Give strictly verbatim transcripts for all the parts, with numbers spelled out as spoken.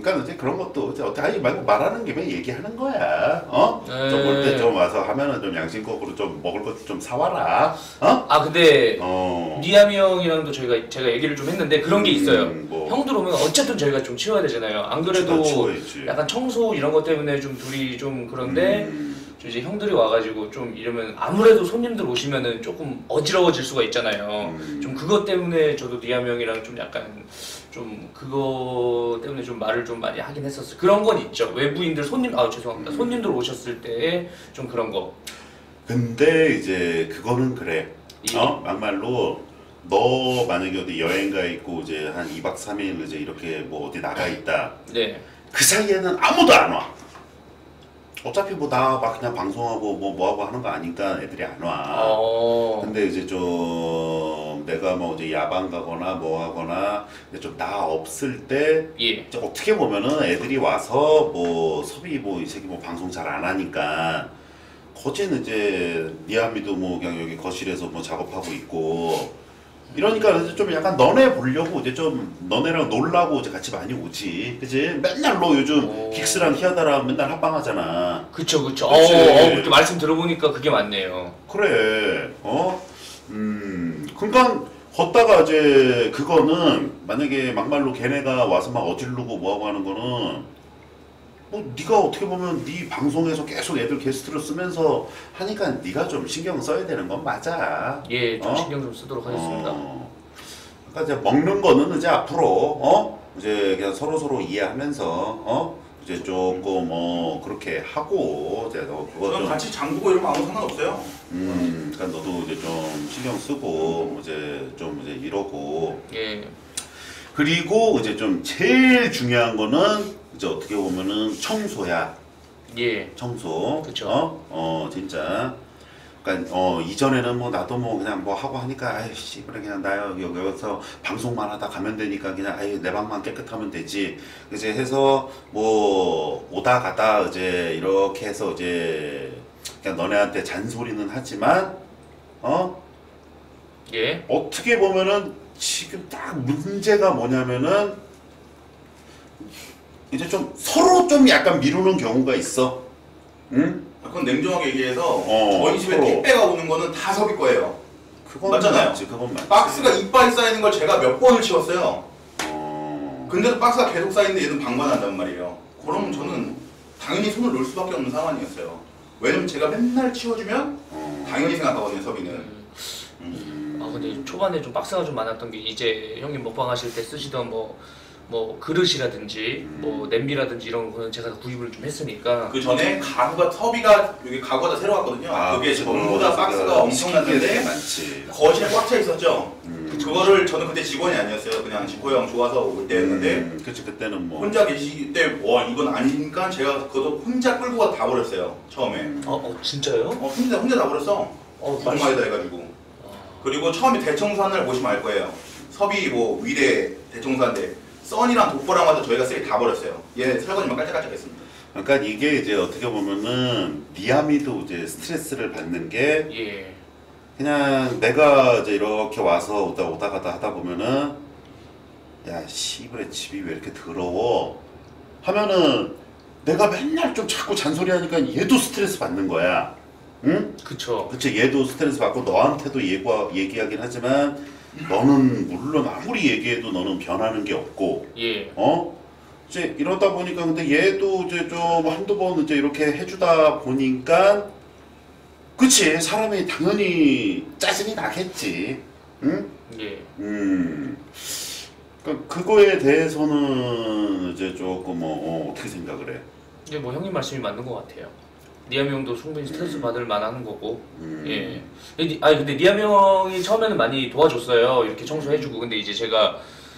그러니까 이제 그런 것도 이제 어떻게 아니 말고 말하는 김에 얘기하는 거야. 어? 네. 좀 올 때 좀 와서 하면은 좀 양심적으로 좀 먹을 것도 좀 사와라. 어? 아 근데 어. 니아미 형이랑도 저희가 제가 얘기를 좀 했는데 그런 게 있어요. 음, 뭐. 형들 오면 어쨌든 저희가 좀 치워야 되잖아요. 안 그래도 치워야지. 약간 청소 이런 것 때문에 좀 둘이 좀 그런데 음. 좀 이제 형들이 와가지고 좀 이러면 아무래도 손님들 오시면은 조금 어지러워질 수가 있잖아요. 음. 좀 그것 때문에 저도 니아미 형이랑 좀 약간 좀 그거 때문에 좀 말을 좀 많이 하긴 했었어요. 그런 건 있죠. 외부인들 손님 아 죄송합니다. 음. 손님들 오셨을 때 좀 그런 거. 근데 이제 그거는 그래. 예. 어? 막말로 너 만약에 어디 여행 가 있고 이제 한 이 박 삼 일 이제 이렇게 뭐 어디 나가 있다. 네. 그 사이에는 아무도 안 와. 어차피 뭐 나 막 그냥 방송하고 뭐 뭐하고 하는 거 아니까 애들이 안 와. 어. 근데 이제 좀 내가 뭐 이제 야방 가거나 뭐 하거나 좀 나 없을 때 예. 이제 어떻게 보면은 애들이 와서 뭐 섭이 뭐 이 새끼 뭐 방송 잘 안 하니까 거진 이제 니아미도 뭐 그냥 여기 거실에서 뭐 작업하고 있고 이러니까 이제 좀 약간 너네 보려고 이제 좀 너네랑 놀라고 이제 같이 많이 오지, 그지? 맨날 너 요즘 오. 긱스랑 히아다랑 맨날 합방하잖아. 그쵸 그쵸. 그치. 어, 어 그렇게 말씀 들어보니까 그게 맞네요. 그래, 어? 음, 그러니까 걷다가 이제 그거는 만약에 막말로 걔네가 와서 막 어질르고 뭐하고 하는 거는 뭐 네가 어떻게 보면 네 방송에서 계속 애들 게스트로 쓰면서 하니까 네가 좀 신경 써야 되는 건 맞아. 예, 좀 어? 신경 좀 쓰도록 하겠습니다. 어. 그러니까 이제 먹는 거는 이제 앞으로 어 이제 그냥 서로 서로 이해하면서 어 이제 조금 뭐 그렇게 하고 이제 너 그거 저는 좀 같이 장보고 이러면 아무 상관없어요. 음, 그러니까 너도 이제 좀 신경 쓰고 이제 좀 이제 이러고 예, 그리고 이제 좀 제일 중요한 거는 이제 어떻게 보면은 청소야. 예, 청소. 그쵸. 어? 어, 진짜. 그러니까 어 이전에는 뭐 나도 뭐 그냥 뭐 하고 하니까 아이씨 그래 그냥 나 여기 여기서 방송만 하다 가면 되니까 그냥 아이 내 방만 깨끗하면 되지 이제 해서 뭐 오다 가다 이제 이렇게 해서 이제 그냥 너네한테 잔소리는 하지만 어 예, 어떻게 보면은 지금 딱 문제가 뭐냐면은 이제 좀 서로 좀 약간 미루는 경우가 있어. 응? 그건 냉정하게 얘기해서 어, 저희 집에 서로. 택배가 오는 거는 다 섭이 거예요. 그건 맞잖아요. 맞지, 그건 맞지. 박스가 이빨이 쌓이는 걸 제가 몇 번을 치웠어요. 어... 근데도 박스가 계속 쌓이는데 얘는 방관한단 말이에요. 그럼 저는 당연히 손을 놓을 수밖에 없는 상황이었어요. 왜냐면 제가 맨날 치워주면 어... 당연히 생각하거든요, 섭이는. 음... 아 근데 초반에 좀 박스가 좀 많았던 게 이제 형님 먹방 하실 때 쓰시던 뭐 뭐 그릇이라든지 뭐 냄비라든지 이런 거는 제가 다 구입을 좀 했으니까 그 전에 가구가 섭이가 여기 가구가 새로 왔거든요. 아, 그게 그치. 전부 다 어, 박스가 그거 엄청났는데 시키게 많지. 거실에 꽉 차 있었죠. 음... 그거를 저는 그때 직원이 아니었어요. 그냥 지코 형 좋아서 올 때였는데 음, 그치 그때는 뭐 혼자 계시기 때 와 이건 아니니까 제가 그것도 혼자 끌고 가 다 버렸어요. 처음에. 어, 어 진짜요? 어 혼자 혼자 다 버렸어. 어 너무하다 해가지고. 그리고 처음에 대청소한 날 보시면 알 거예요. 섭이 뭐 위례 대청소한데 써니랑 독보랑 와도 저희가 쓰레기 다 버렸어요. 얘 설거지만 깔짝깔짝했습니다. 그러니까 이게 이제 어떻게 보면은 니아미도 이제 스트레스를 받는 게 예, 그냥 내가 이제 이렇게 와서 오다 오다 가다 하다 보면은 야 씨발의 집이 왜 이렇게 더러워 하면은 내가 맨날 좀 자꾸 잔소리하니까 얘도 스트레스 받는 거야. 응? 그쵸. 그치 얘도 스트레스 받고 너한테도 얘기, 얘기하긴 하지만 너는 물론 아무리 얘기해도 너는 변하는 게 없고 예, 어? 이제 이러다 보니까 근데 얘도 이제 좀 한두 번 이제 이렇게 해주다 보니까 그치 사람이 당연히 짜증이 나겠지. 응? 예. 음. 그러니까 그거에 대해서는 이제 조금 뭐 어, 어떻게 생각을 해? 근데 뭐 형님 말씀이 맞는 것 같아요. 니아미 형도 충분히 스트레스 받을 만한 거고. 음. 예. 근데 니- 아니 근데 니아미 형이 처음에는 많이 도와줬어요. 이렇게 청소해주고. 근데 이제 제가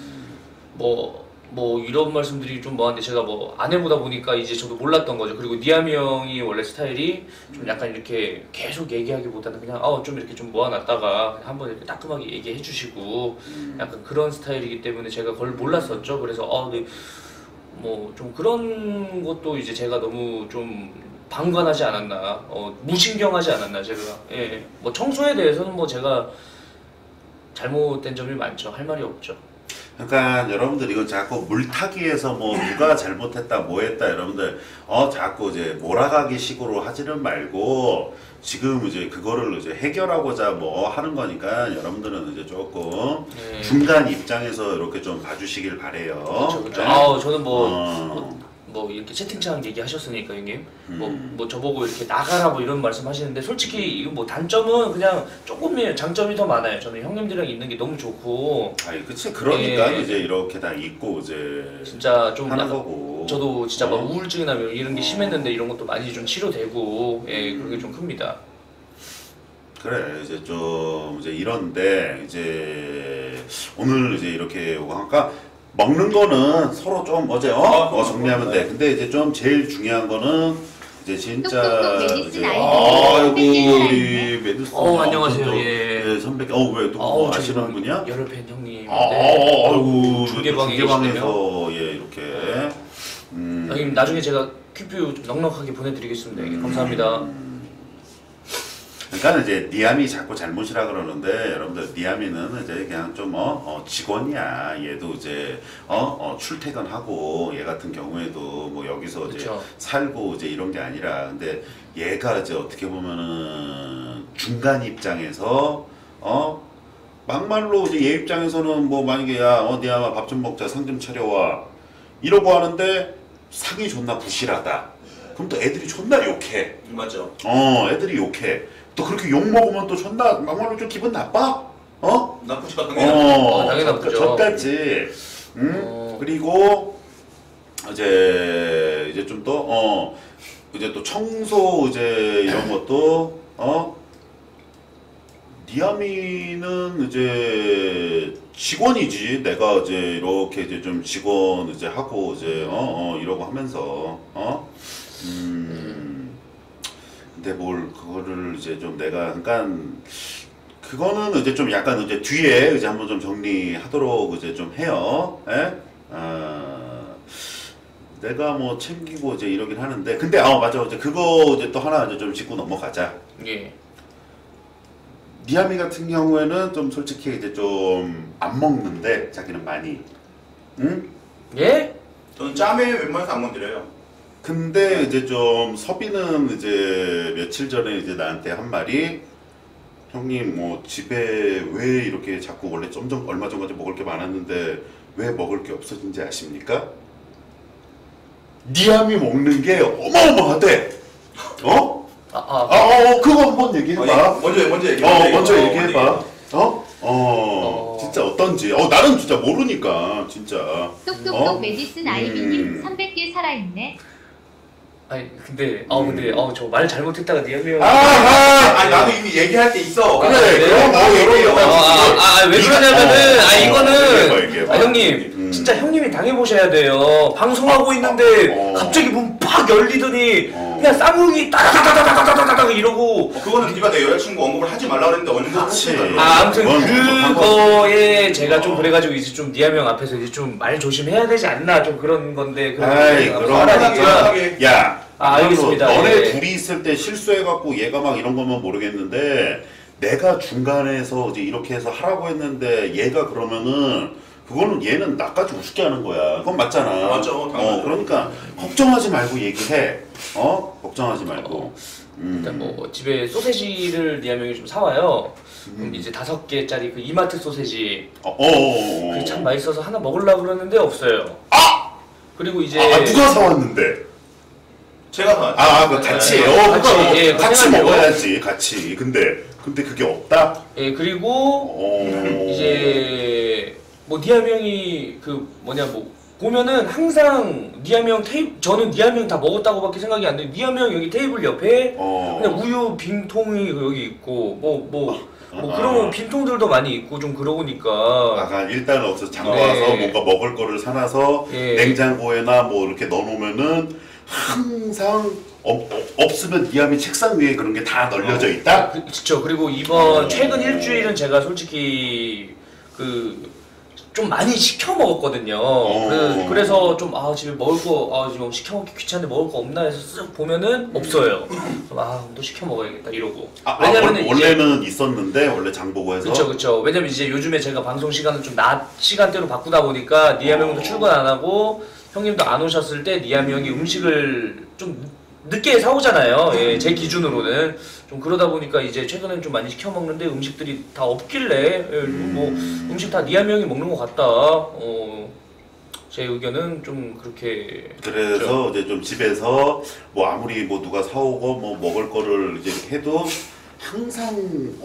뭐 뭐 이런 말씀드리기 좀 뭐한데 제가 뭐 안 해보다 보니까 이제 저도 몰랐던 거죠. 그리고 니아미 형이 원래 스타일이 좀 약간 이렇게 계속 얘기하기보다는 그냥 어 좀 이렇게 좀 모아놨다가 한번 이렇게 따끔하게 얘기해 주시고 약간 그런 스타일이기 때문에 제가 그걸 몰랐었죠. 그래서 어 네, 뭐 좀 그런 것도 이제 제가 너무 좀 방관하지 않았나, 어, 무신경하지 않았나 제가. 예, 뭐 청소에 대해서는 뭐 제가 잘못된 점이 많죠. 할 말이 없죠. 그러니까 여러분들 이거 자꾸 물타기에서 뭐 누가 잘못했다 뭐했다 여러분들 어 자꾸 이제 몰아가기 식으로 하지는 말고 지금 이제 그거를 이제 해결하고자 뭐 하는 거니까 여러분들은 이제 조금 네. 중간 입장에서 이렇게 좀 봐주시길 바래요. 그렇죠, 그렇죠. 네? 아, 저는 뭐, 어. 뭐, 뭐 이렇게 채팅창 얘기하셨으니까 형님, 음. 뭐, 뭐 저보고 이렇게 나가라 뭐 이런 말씀하시는데 솔직히 이거 뭐 단점은 그냥 조금이에요. 장점이 더 많아요. 저는 형님들이랑 있는 게 너무 좋고, 아니 그치 그러니까 예. 이제 이렇게 다 있고 이제 진짜 좀 하는 약간 거고. 저도 진짜 막 어. 우울증이나 뭐 이런 게 어. 심했는데 이런 것도 많이 좀 치료되고, 예, 그런 게 좀 큽니다. 그래 이제 좀 이제 이런데 이제 오늘 이제 이렇게 오고 하니까 먹는 거는 서로 좀 어제 어, 아, 어 정리하면 돼. 근데 이제 좀 제일 중요한 거는 이제 진짜 똑똑똑 메디슨 이제 아이디 아이고 선배님 우리 메디슨 어, 안녕하세요. 또, 예. 예, 선배 어왜 또 아우, 뭐 아시는 저기 분이야? 열혈 팬 형님. 아, 아, 네. 아, 아이고 중계방에 중계방에서 예 이렇게 음. 형님 나중에 제가 큐큐 좀 넉넉하게 보내드리겠습니다. 형님. 감사합니다. 그러니까 이제 니아미 자꾸 잘못이라 그러는데 여러분들 니아미는 이제 그냥 좀 어, 어 직원이야. 얘도 이제 어, 어 출퇴근하고 얘 같은 경우에도 뭐 여기서 이제 그쵸. 살고 이제 이런 게 아니라 근데 얘가 이제 어떻게 보면은 중간 입장에서 어 막말로 이제 얘 입장에서는 뭐 만약에 야어 니아마 밥 좀 먹자 상 좀 차려와 이러고 하는데 상이 존나 부실하다. 그럼 또 애들이 존나 욕해. 맞죠. 어, 애들이 욕해. 또 그렇게 욕 먹으면 또 존나 막말로 좀 기분 나빠? 어? 나쁘지가 당연히. 어, 당연히 저- 나쁘죠. 저같이. 응? 어. 그리고 이제 이제 좀 더 어, 이제 또 청소 이제 이런 것도 어? 니아미는 이제 직원이지. 내가 이제 이렇게 이제 좀 직원 이제 하고 이제 어, 어 이러고 하면서 어? 음. 근데 뭘 그거를 이제 좀 내가 약간 그거는 이제 좀 약간 이제 뒤에 이제 한번 좀 정리하도록 이제 좀 해요. 예? 아, 내가 뭐 챙기고 이제 이러긴 하는데 근데 아 맞아 이제 그거 이제 또 하나 이제 좀 짚고 넘어가자. 예. 니아미 같은 경우에는 좀 솔직히 이제 좀 안 먹는데 자기는 많이 응? 예? 저는 짬에 웬만해서 안 건드려요. 근데 이제 좀 섭이는 이제 며칠 전에 이제 나한테 한 말이 형님 뭐 집에 왜 이렇게 자꾸 원래 점점 얼마 전까지 먹을 게 많았는데 왜 먹을 게 없어진지 아십니까? 니아미 먹는 게 어마어마하대. 어? 아, 아, 아, 어, 그거 한번 얘기해봐. 어, 먼저 먼저 얘기. 어, 먼저 얘기. 얘기해봐. 먼저 어? 어, 어. 진짜 어떤지. 어, 나는 진짜 모르니까 진짜. 똑똑똑 어? 메디슨 아이비님 음. 삼백 개 살아있네. 아니 근데 아 근데 어 저 말 잘못했다가 니아미 형. 아, 아, 아니 나도 이미 얘기할 게 있어. 그래, 그래요? 그럼 뭐 얘기해요. 여러 아, 왜 그러냐면은, 아, 이거는, 얘기해봐. 아, 형님, 음. 진짜 형님이 당해보셔야 돼요. 방송하고 있는데, 어. 갑자기 문 팍 열리더니, 어. 그냥 쌍용이 따다다다다다다다다 이러고, 어, 그거는 네가 내 여자친구 언급을 하지 말라 그랬는데 언급을 그치. 했잖아. 아, 아무튼 그건 잘못한 그거에 제가 좀 어. 그래가지고 이제 좀 니아미 형 앞에서 이제 좀 말 조심해야 되지 않나, 좀 그런 건데, 그런 아이, 거 그런 하라니까. 거. 야, 아, 알겠습니다. 너네 예. 둘이 있을 때 실수해갖고 얘가 막 이런 거면 모르겠는데 내가 중간에서 이제 이렇게 해서 하라고 했는데 얘가 그러면은 그거는 얘는 나까지 우습게 하는 거야. 그건 맞잖아. 맞죠, 당연하죠. 어, 그러니까 걱정하지 말고 얘기해. 어, 걱정하지 말고. 음. 일단 뭐 집에 소세지를 니아미 형이 좀 사와요. 그럼 이제 다섯 개짜리 그 이마트 소세지. 어, 어, 어, 어. 그게 참 맛있어서 하나 먹으려고 그러는데 없어요. 아! 그리고 이제 아, 누가 사왔는데? 제가 다. 아, 그 같이, 네, 어, 같이, 같이, 예, 같이 생각해요. 먹어야지, 같이. 근데, 근데 그게 없다? 예 그리고 어. 이제 뭐 니아미 형이 그 뭐냐 뭐 보면은 항상 니아미 형 테이블 저는 니아미 형 다 먹었다고밖에 생각이 안 돼. 니아미 형 여기 테이블 옆에 어. 그냥 우유 빈통이 여기 있고 뭐 뭐 뭐 아. 그런 빈통들도 많이 있고 좀 그러고니까 약간 일단 없어 장봐서 네. 뭔가 먹을 거를 사놔서 예. 냉장고에나 뭐 이렇게 넣어놓으면은 항상 없, 없으면 니아미 책상 위에 그런 게 다 널려져 있다? 그, 그쵸. 그리고 이번 어. 최근 일주일은 제가 솔직히 그 좀 많이 시켜 먹었거든요. 그래서, 그래서 좀 아 집에 먹을 거 아 지금 시켜 먹기 귀찮은데 먹을 거 없나 해서 쓱 보면은 없어요. 아또 시켜 먹어야겠다 이러고. 아, 왜냐면은 아, 이제 원래는 있었는데 원래 장보고 해서. 그렇죠, 그렇죠. 왜냐면 이제 요즘에 제가 방송 시간을 좀 낮 시간대로 바꾸다 보니까 니아미 형도 출근 안 하고 형님도 안 오셨을 때 니아미 형이 음식을 좀 늦게 사오잖아요. 예, 제 기준으로는 좀 그러다 보니까 이제 최근엔 좀 많이 시켜 먹는데 음식들이 다 없길래 예, 뭐 음식 다 니아미 형이 먹는 것 같다. 어, 제 의견은 좀 그렇게. 그래서 이제 좀 집에서 뭐 아무리 뭐 누가 사오고 뭐 먹을 거를 이제 이렇게 해도 항상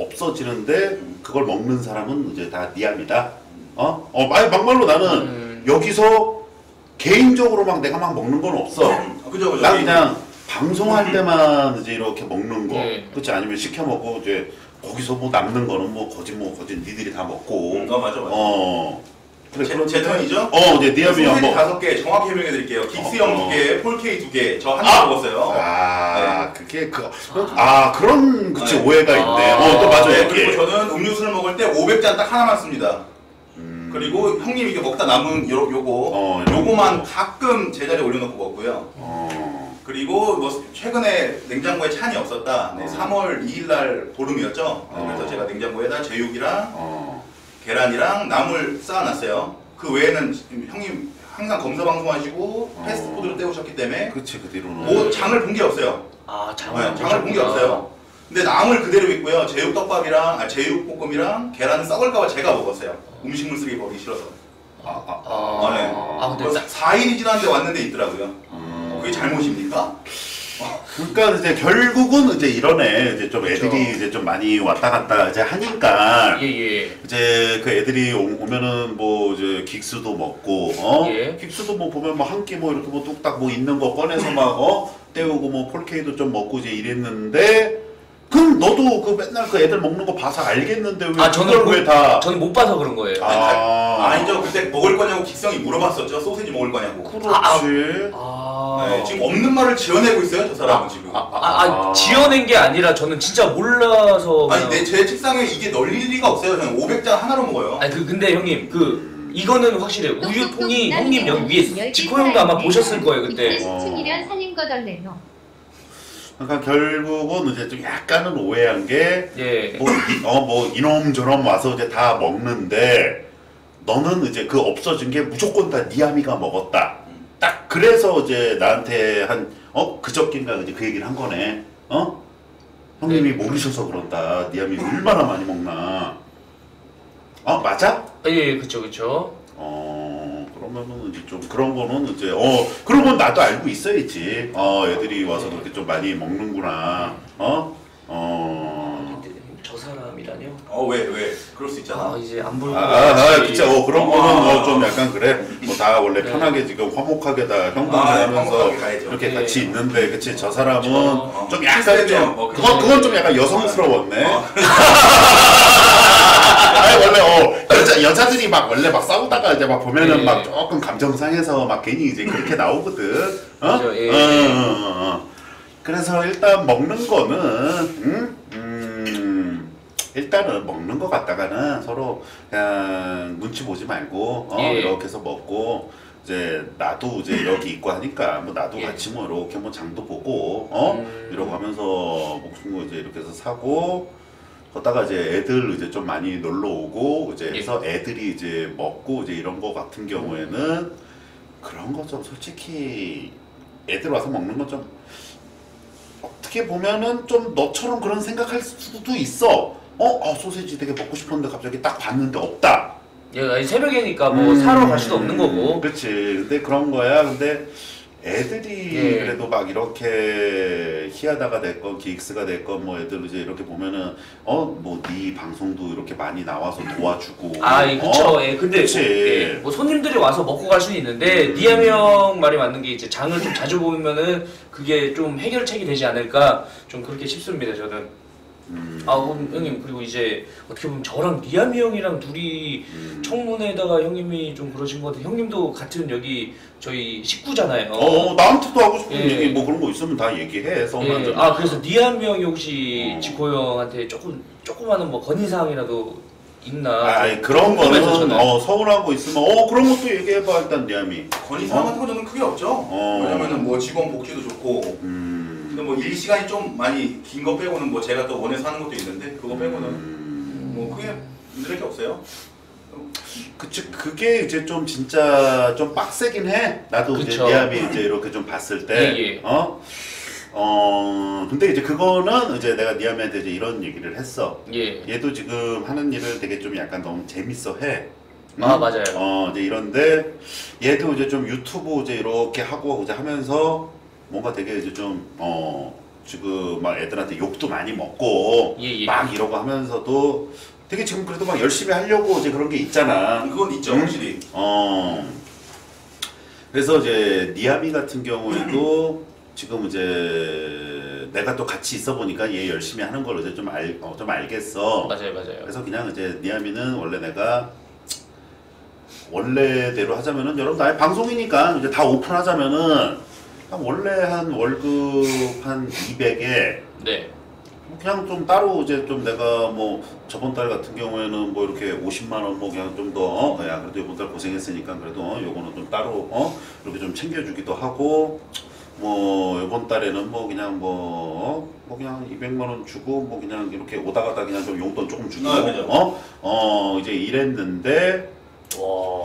없어지는데 그걸 먹는 사람은 이제 다 니아미다. 어? 어, 아니 막말로 나는 음. 여기서 개인적으로 막 내가 막 먹는 건 없어. 그죠, 그죠. 나 그냥 방송할 때만 이제 이렇게 먹는 거, 네. 그렇지 아니면 시켜 먹고 이제 거기서 뭐 남는 거는 뭐 거짓 뭐 거짓 니들이 다 먹고. 어 맞아 맞아. 어. 그래 제, 그런 제 턴이죠? 어, 이제 니아미 형 소세지 뭐. 다섯 개 정확히 설명해 드릴게요. 긱스 형 어. 두 개, 폴케이 두 개, 저 한 개 아! 먹었어요. 아, 그게 그, 아 그런 그치 네. 오해가 있네. 아. 어, 또 맞아 네, 이렇게. 그리고 저는 음료수를 먹을 때 오백 잔 딱 하나만 씁니다. 음. 그리고 형님 이게 먹다 남은 요, 요거 어, 요거만 가끔 제자리에 올려놓고 먹고요. 어. 그리고 뭐 최근에 냉장고에 찬이 없었다. 네, 어. 삼월 이일 날 보름이었죠. 네, 그래서 어. 제가 냉장고에다 제육이랑 어. 계란이랑 나물 쌓아놨어요. 그 외에는 형님 항상 검사 방송하시고 어. 패스트푸드를 때우셨기 때문에 그치 그 뒤로는. 뭐 장을 본 게 없어요. 아 네, 장을 장을 본 게 없어요. 근데 나물 그대로 있고요. 제육덮밥이랑 아, 제육볶음이랑 계란은 썩을까봐 제가 먹었어요. 음식물 쓰레기 버리기 싫어서. 아, 아, 아, 아, 네. 아 근데 그래서 사 일이 지났는데 왔는데 있더라고요. 음. 그게 잘못입니까? 그러니까 이제 결국은 이제 이러네. 이제 좀 그쵸. 애들이 이제 좀 많이 왔다 갔다 이제 하니까. 예예. 이제 그 애들이 오- 오면은 뭐 이제 긱스도 먹고 어 예. 긱스도 뭐 보면 뭐 한 끼 뭐 이렇게 뭐 뚝딱 뭐 있는 거 꺼내서 막 어 때우고 뭐 폴케이도 좀 먹고 이제 이랬는데 그럼 너도 그 맨날 그 애들 먹는 거 봐서 알겠는데 왜 아 저는 그걸 못- 왜다 저는 못 봐서 그런 거예요. 아. 아니죠. 그때 먹을 거냐고 긱성이 물어봤었죠. 소세지 먹을 거냐고. 그렇지. 아, 네, 지금 없는 말을 지어내고 있어요. 저 사람은 지금. 아, 아, 아, 지어낸 게 아니라 저는 진짜 몰라서. 아니 그냥- 내 제 책상에 이게 널릴 리가 없어요. 저는 오백 잔 하나로 먹어요. 아니 그 근데 형님 그 이거는 확실해. 우유통이 형님 여기 위에 열 지코 형도 아마 보셨을 거예요 그때. 시충이련 살인 거덜레노. 그러니까 결국은 이제 좀 약간은 오해한 게 예. 뭐, 이- 어, 뭐, 이놈저놈 와서 이제 다 먹는데, 너는 이제 그 없어진 게 무조건 다 니아미가 먹었다. 딱 그래서 이제 나한테 한, 어? 그저께인가 이제 그 얘기를 한 거네. 어? 형님이 모르셔서 그런다. 니아미 얼마나 많이 먹나. 어, 맞아? 예, 그쵸 그쵸. 어, 그러면은 이제 좀 그런 거는 이제, 어, 그러면 나도 알고 있어야지. 어, 애들이 와서 그렇게 좀 많이 먹는구나. 어? 어. 근데 저 사람이라뇨? 어 왜 왜? 그럴 수 있잖아. 아 이제 안 볼고. 아, 아, 아, 그쵸. 어, 그런 어, 거는 아, 어, 좀 약간 그래. 뭐 다 원래 네. 편하게 지금 화목하게 다 형동생 아, 하면서 화목하게 가야죠. 이렇게 네. 같이 있는데, 그치. 저 사람은 그쵸. 좀 어, 약간 키스해줘. 좀, 어, 그건, 그치. 그건 좀 약간 여성스러웠네. 어. 아니, 원래, 어, 여자, 여자들이 막 원래 막 싸우다가 이제 막 보면은 네. 막 조금 감정상해서 막 괜히 이제 그렇게 나오거든. 어? 그죠, 예. 어, 어, 어, 어. 그래서 일단 먹는 거는, 음, 음, 일단은 먹는 거 갖다가는 서로 그냥 눈치 보지 말고, 어, 예. 이렇게 해서 먹고, 이제 나도 이제 이렇게 있고 하니까 뭐 나도 예. 같이 뭐 이렇게 뭐 장도 보고, 어, 음. 이러고 하면서 목숨 거 이제 이렇게 해서 사고, 걷다가 이제 애들 이제 좀 많이 놀러 오고 이제 해서 애들이 이제 먹고 이제 이런 거 같은 경우에는 그런 거 좀 솔직히 애들 와서 먹는 건 좀 어떻게 보면은 좀 너처럼 그런 생각할 수도 있어. 어, 아, 소세지 되게 먹고 싶었는데 갑자기 딱 봤는데 없다. 예, 아니, 새벽이니까 뭐 음, 사러 갈 수도 없는 거고. 그렇지. 근데 그런 거야. 근데 애들이 예. 그래도 막 이렇게 히아다가 됐건 기익스가 됐건 뭐 애들 이제 이렇게 보면은 어 뭐 네 방송도 이렇게 많이 나와서 도와주고 아, 예, 그쵸. 어? 예, 근데 그치. 뭐, 예, 뭐 손님들이 와서 먹고 갈 수는 있는데 니아미 형 말이 맞는 게 이제 장을 좀 자주 보면은 그게 좀 해결책이 되지 않을까 좀 그렇게 싶습니다. 저는. 음, 아, 그럼 형님 그리고 이제 어떻게 보면 저랑 니아미 형이랑 둘이 음. 청문회에다가 형님이 좀 그러신 것 같아요. 형님도 같은 여기 저희 식구잖아요. 어, 나한테도 하고 싶은 예. 얘기 뭐 그런 거 있으면 다 얘기해. 서운한 예, 점. 아 그래서 니아미 형이 혹시 어. 지코 형한테 조금 조그마한 뭐 건의사항이라도 있나? 아, 아니, 그런 궁금해서 거는 저는. 어, 서운하고 있으면 어 그런 것도 얘기해봐 일단 니아미. 건의 사항 같은 거는 크게 없죠. 어. 왜냐면은 뭐 직원 복지도 좋고. 음. 근데 뭐 일 시간이 좀 많이 긴 거 빼고는 뭐 제가 또 원해서 하는 것도 있는데 그거 빼고는 음. 뭐 크게 문제될 게 없어요. 그치 그게 이제 좀 진짜 좀 빡세긴 해. 나도 이제 그쵸. 니아미 이제 이렇게 좀 봤을 때 예, 예. 어. 어 근데 이제 그거는 이제 내가 니아미한테 이제 이런 얘기를 했어. 예. 얘도 지금 하는 일을 되게 좀 약간 너무 재밌어 해. 아, 맞아요. 어 이제 이런데 얘도 이제 좀 유튜브 이제 이렇게 하고 이제 하면서 뭔가 되게 이제 좀 어 지금 막 애들한테 욕도 많이 먹고 예, 예. 막 이러고 하면서도 되게 지금 그래도 막 열심히 하려고 이제 그런 게 있잖아. 그건 있죠, 음? 확실히. 어 그래서 이제 니아미 같은 경우에도 지금 이제 내가 또 같이 있어 보니까 얘 열심히 하는 걸 이제 좀 알, 어, 좀 알겠어. 맞아요, 맞아요. 그래서 그냥 이제 니아미는 원래 내가 원래대로 하자면은 여러분 아예 방송이니까 이제 다 오픈하자면은 한 원래 한 월급 한 이백에 네. 그냥 좀 따로 이제 좀 내가 뭐 저번 달 같은 경우에는 뭐 이렇게 오십만 원 뭐 그냥 좀 더 어? 야 그래도 이번 달 고생했으니까 그래도 어? 요거는 좀 따로 어? 이렇게 좀 챙겨주기도 하고 뭐 이번 달에는 뭐 그냥 뭐, 어? 뭐 그냥 이백만 원 주고 뭐 그냥 이렇게 오다 가다 그냥 좀 용돈 조금 주고 아, 그죠. 어? 어 이제 이랬는데 와.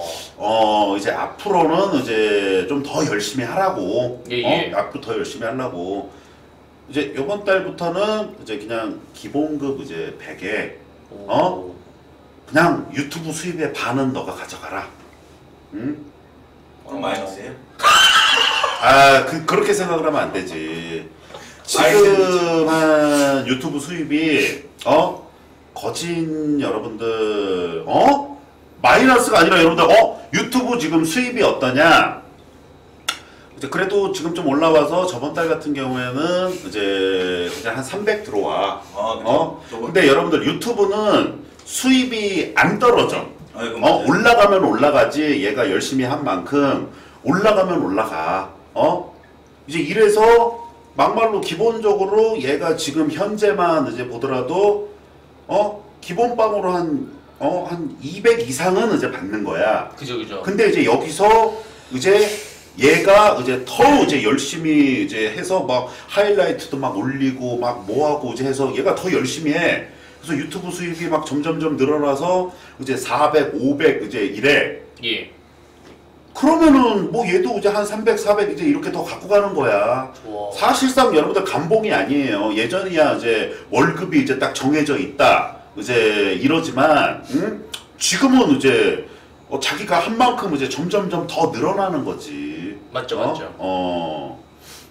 어 이제 앞으로는 이제 좀 더 열심히 하라고 예, 예. 어? 앞으로 더 열심히 하려고 이제 이번 달부터는 이제 그냥 기본급 이제 백에 오. 어? 그냥 유튜브 수입의 반은 너가 가져가라. 응? 그럼 마이너스예요? 아, 그, 그렇게 생각을 하면 안 되지. 지금 한 유튜브 수입이, 어? 거진 여러분들, 어? 마이너스가 아니라 여러분들, 어? 유튜브 지금 수입이 어떠냐? 이제 그래도 지금 좀 올라와서 저번 달 같은 경우에는 이제 그냥 한 삼백 들어와. 아, 그죠. 어? 저번- 근데 여러분들 유튜브는 수입이 안 떨어져. 아, 이거 어, 맞아요. 올라가면 올라가지. 얘가 열심히 한 만큼 올라가면 올라가. 어? 이제 이래서 막말로 기본적으로 얘가 지금 현재만 이제 보더라도 어? 기본빵으로 한 어, 한 이백 이상은 이제 받는 거야. 그죠, 그죠. 근데 이제 여기서 이제 얘가 이제 더 이제 열심히 이제 해서 막 하이라이트도 막 올리고 막 뭐하고 이제 해서 얘가 더 열심히 해. 그래서 유튜브 수입이 막 점점점 늘어나서 이제 사백, 오백 이제 이래. 예. 그러면은 뭐 얘도 이제 한 삼백, 사백 이제 이렇게 더 갖고 가는 거야. 와. 사실상 여러분들 감봉이 아니에요. 예전이야 이제 월급이 이제 딱 정해져 있다. 이제 이러지만 응? 지금은 이제 어, 자기가 한 만큼 이제 점점점 더 늘어나는 거지. 맞죠, 어? 맞죠. 어.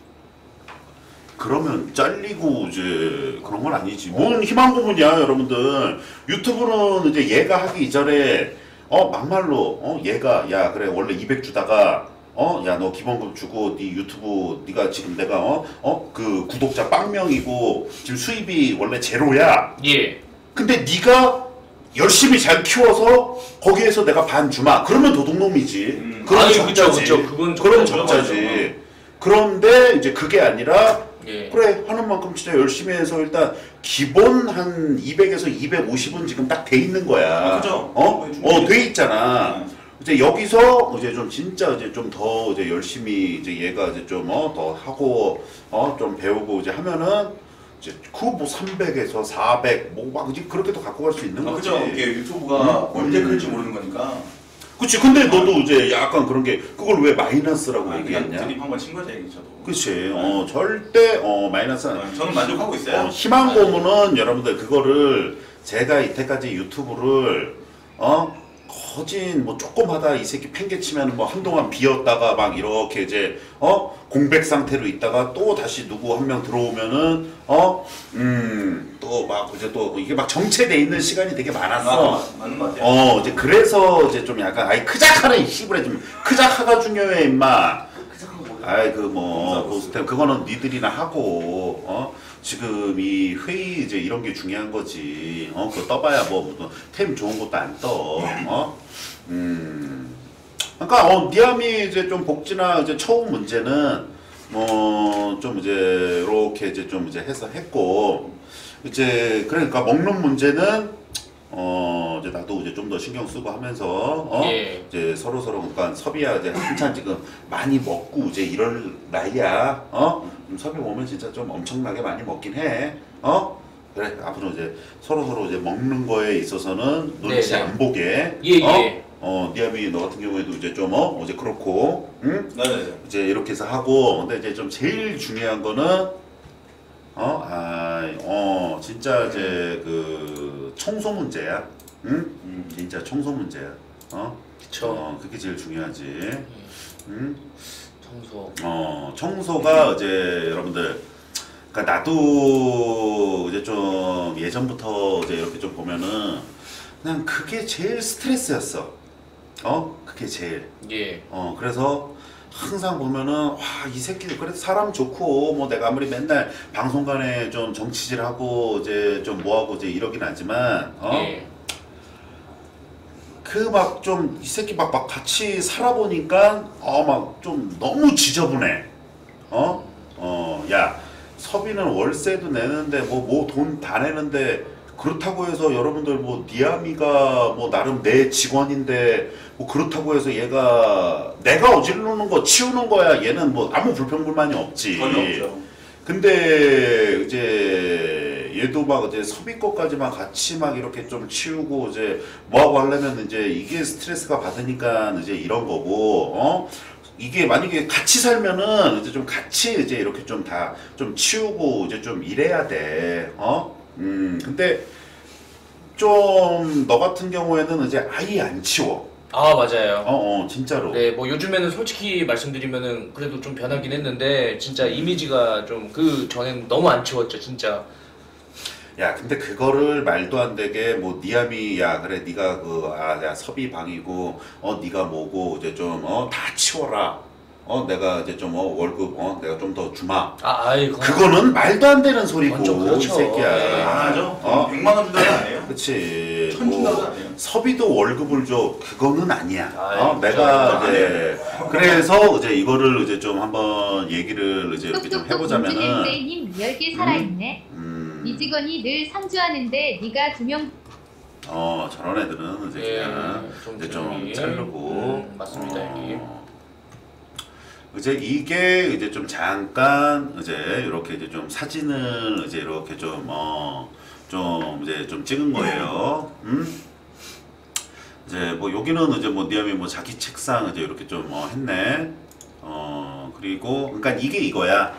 그러면 잘리고 이제 그런 건 아니지. 뭔 희망 고문이야, 여러분들. 유튜브는 이제 얘가 하기 이전에 어 막말로 어 얘가 야 그래 원래 이백 주다가 어 야 너 기본급 주고 네 유튜브 네가 지금 내가 어 어 그 구독자 빵명이고 지금 수입이 원래 제로야. 예. 근데 네가 열심히 잘 키워서 거기에서 내가 반 주마. 그러면 도둑놈이지. 음. 그런 아니, 적자지. 그쵸, 그쵸. 그건 그런 적자죠. 적자지. 그런데 이제 그게 아니라 예. 그래 하는 만큼 진짜 열심히 해서 일단 기본 한 이백에서 이백오십은 지금 딱 돼 있는 거야. 아, 그죠. 어? 어, 돼 있잖아. 음. 이제 여기서 이제 좀 진짜 이제 좀 더 이제 열심히 이제 얘가 이제 좀 어 더 하고 어 좀 배우고 이제 하면은 이제 그 뭐 삼백에서 사백 뭐 막 이제 그렇게도 갖고 갈 수 있는 아, 거지. 그죠. 이게 유튜브가 음. 언제 음. 클지 모르는 거니까. 그치. 근데 너도 이제 약간 그런 게 그걸 왜 마이너스라고 아, 그냥 얘기했냐? 드립 한번 친 거죠, 얘기 저도. 그치. 어 절대 어 마이너스 안. 아, 저는 만족하고 있어요. 어, 희망 고문은 여러분들 그거를 제가 이때까지 유튜브를 어 거진 뭐 조금 하다 이 새끼 팽개치면 뭐 한동안 비었다가 막 이렇게 이제 어 공백 상태로 있다가 또 다시 누구 한 명 들어오면은 어음또 막 이제 또 이게 막 정체돼 있는 시간이 되게 많았어. 아, 맞는 것 같아요. 어 이제 그래서 이제 좀 약간 아이 크작하는 이 씨부레 좀 크작하가 중요해 임마. 아이 그뭐 그, 그거는 니들이나 하고 어 지금 이 회의 이제 이런 게 중요한 거지. 어 그거 떠봐야 뭐템 좋은 것도 안 떠. 어 음. 그러니까 어 니아미 이제 좀 복지나 이제 처음 문제는 뭐 좀 이제 이렇게 이제 좀 이제 해서 했고 이제 그러니까 먹는 문제는 어 이제 나도 이제 좀 더 신경 쓰고 하면서 어 예. 이제 서로 서로 그러니까 섭이야 이제 한참 지금 많이 먹고 이제 이럴 나이야 어 음, 섭이 보면 진짜 좀 엄청나게 많이 먹긴 해어 그래 앞으로 이제 서로 서로 이제 먹는 거에 있어서는 눈치 네, 네. 안 보게 예, 어? 예. 어 니아미 너 같은 경우에도 이제 좀 어 이제 그렇고 응 네네. 이제 이렇게 해서 하고 근데 이제 좀 제일 중요한 거는 어, 아, 어, 진짜 이제 그 청소 문제야. 응? 음. 진짜 청소 문제야. 어? 그쵸. 어, 그게 제일 중요하지. 응? 청소. 어, 청소가 이제 여러분들, 그러니까 나도 이제 좀 예전부터 이제 이렇게 좀 보면은 그냥 그게 제일 스트레스였어. 어? 그게 제일. 예. 어, 그래서 항상 보면은 와 이 새끼들 그래도 사람 좋고 뭐 내가 아무리 맨날 방송간에 좀 정치질하고 이제 좀 뭐하고 이제 이러긴 하지만 어? 예. 그 막 좀 이 새끼 막 막 같이 살아보니까 어 막 좀 너무 지저분해. 어? 어, 야 서비는 월세도 내는데 뭐 뭐 돈 다 내는데 그렇다고 해서 여러분들 뭐 니아미가 뭐 나름 내 직원인데 뭐 그렇다고 해서 얘가 내가 어지르는 거 치우는 거야 얘는 뭐 아무 불평불만이 없지. 전혀 없죠. 근데 이제 얘도 막 이제 섭이 것까지 막 같이 막 이렇게 좀 치우고 이제 뭐하고 하려면 이제 이게 스트레스가 받으니까 이제 이런 거고 어 이게 만약에 같이 살면은 이제 좀 같이 이제 이렇게 좀 다 좀 치우고 이제 좀 이래야 돼. 어? 음 근데 좀 너 같은 경우에는 이제 아예 안 치워. 아 맞아요. 어, 어 진짜로. 네, 뭐 요즘에는 솔직히 말씀드리면은 그래도 좀 변하긴 했는데 진짜 이미지가 좀 그 전엔 너무 안 치웠죠, 진짜. 야 근데 그거를 말도 안 되게 뭐 니아미 야 그래 네가 그아야 섭이 방이고 어 네가 뭐고 이제 좀 어 다 치워라. 어 내가 이제 좀 어 월급 어 내가 좀 더 주마. 아, 아이 그건 그거는 말도 안 되는 소리고 완전 그렇죠. 이 새끼야. 예. 안 하죠? 어? 백만 원 준다는 아니에요? 그치. 천준다는 뭐, 아니에요? 섭이도 월급을 줘. 그거는 아니야. 아이, 어, 내가 그죠. 이제 그래서 이제 이거를 이제 좀 한번 얘기를 이제 이렇게 좀 똑똑똑 해보자면은 문준일세님 열 개 살아있네. 음, 이 직원이 늘 상주하는데 네가 두 명 어 저런 애들은 이제 예, 그냥 좀 이제 좀 조용히. 자르고 음, 맞습니다, 여기. 어, 이제 이게 이제 좀 잠깐 이제 이렇게 이제 좀 사진을 이제 이렇게 좀 어 좀 이제 좀 찍은 거예요. 음? 이제 뭐 여기는 이제 뭐 니아미 뭐 자기 책상 이제 이렇게 좀 어 했네. 어 그리고 그러니까 이게 이거야.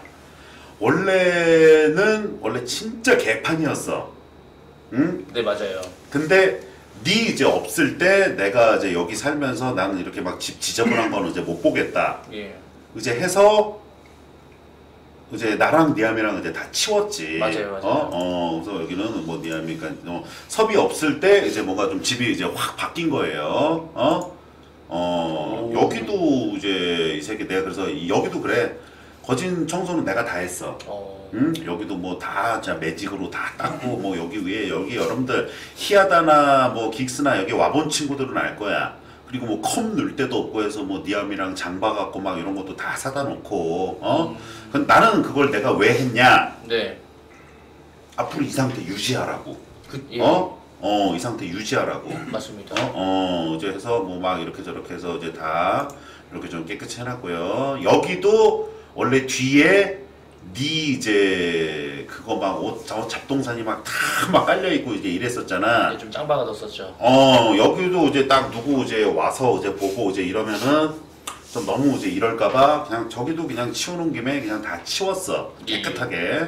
원래는 원래 진짜 개판이었어. 응? 네, 맞아요. 근데 네 이제 없을 때 내가 이제 여기 살면서 나는 이렇게 막 집 지저분한 거는 이제 못 보겠다. 예. 이제 해서 이제 나랑 니아미랑 이제 다 치웠지. 맞아요, 맞아요. 어, 어, 그래서 여기는 뭐 니아미가 어, 섭이 없을 때 이제 뭔가 좀 집이 이제 확 바뀐 거예요. 어, 어, 오. 여기도 이제 이 새끼 내가 그래서 이- 여기도 그래. 거진 청소는 내가 다 했어. 어. 응? 여기도 뭐 다 진짜 매직으로 다 닦고 뭐 여기 위에 여기 여러분들 히아다나 뭐 긱스나 여기 와본 친구들은 알 거야. 그리고 뭐 컵 넣을 데도 없고 해서 뭐 니아미랑 장바 갖고 막 이런 것도 다 사다 놓고 어? 근데 나는 그걸 내가 왜 했냐? 네. 앞으로 이 상태 유지하라고. 그 예. 어? 어, 이 상태 유지하라고. 맞습니다. 어, 어, 이제 해서 뭐 막 이렇게 저렇게 해서 이제 다 이렇게 좀 깨끗이 해놨고요. 여기도 원래 뒤에 네 이제 그거 막 옷 잡동사니 막 다 막 깔려 있고 이제 이랬었잖아. 이제 좀 짱바가 뒀었죠. 어 여기도 이제 딱 누구 이제 와서 이제 보고 이제 이러면은 좀 너무 이제 이럴까봐 그냥 저기도 그냥 치우는 김에 그냥 다 치웠어 깨끗하게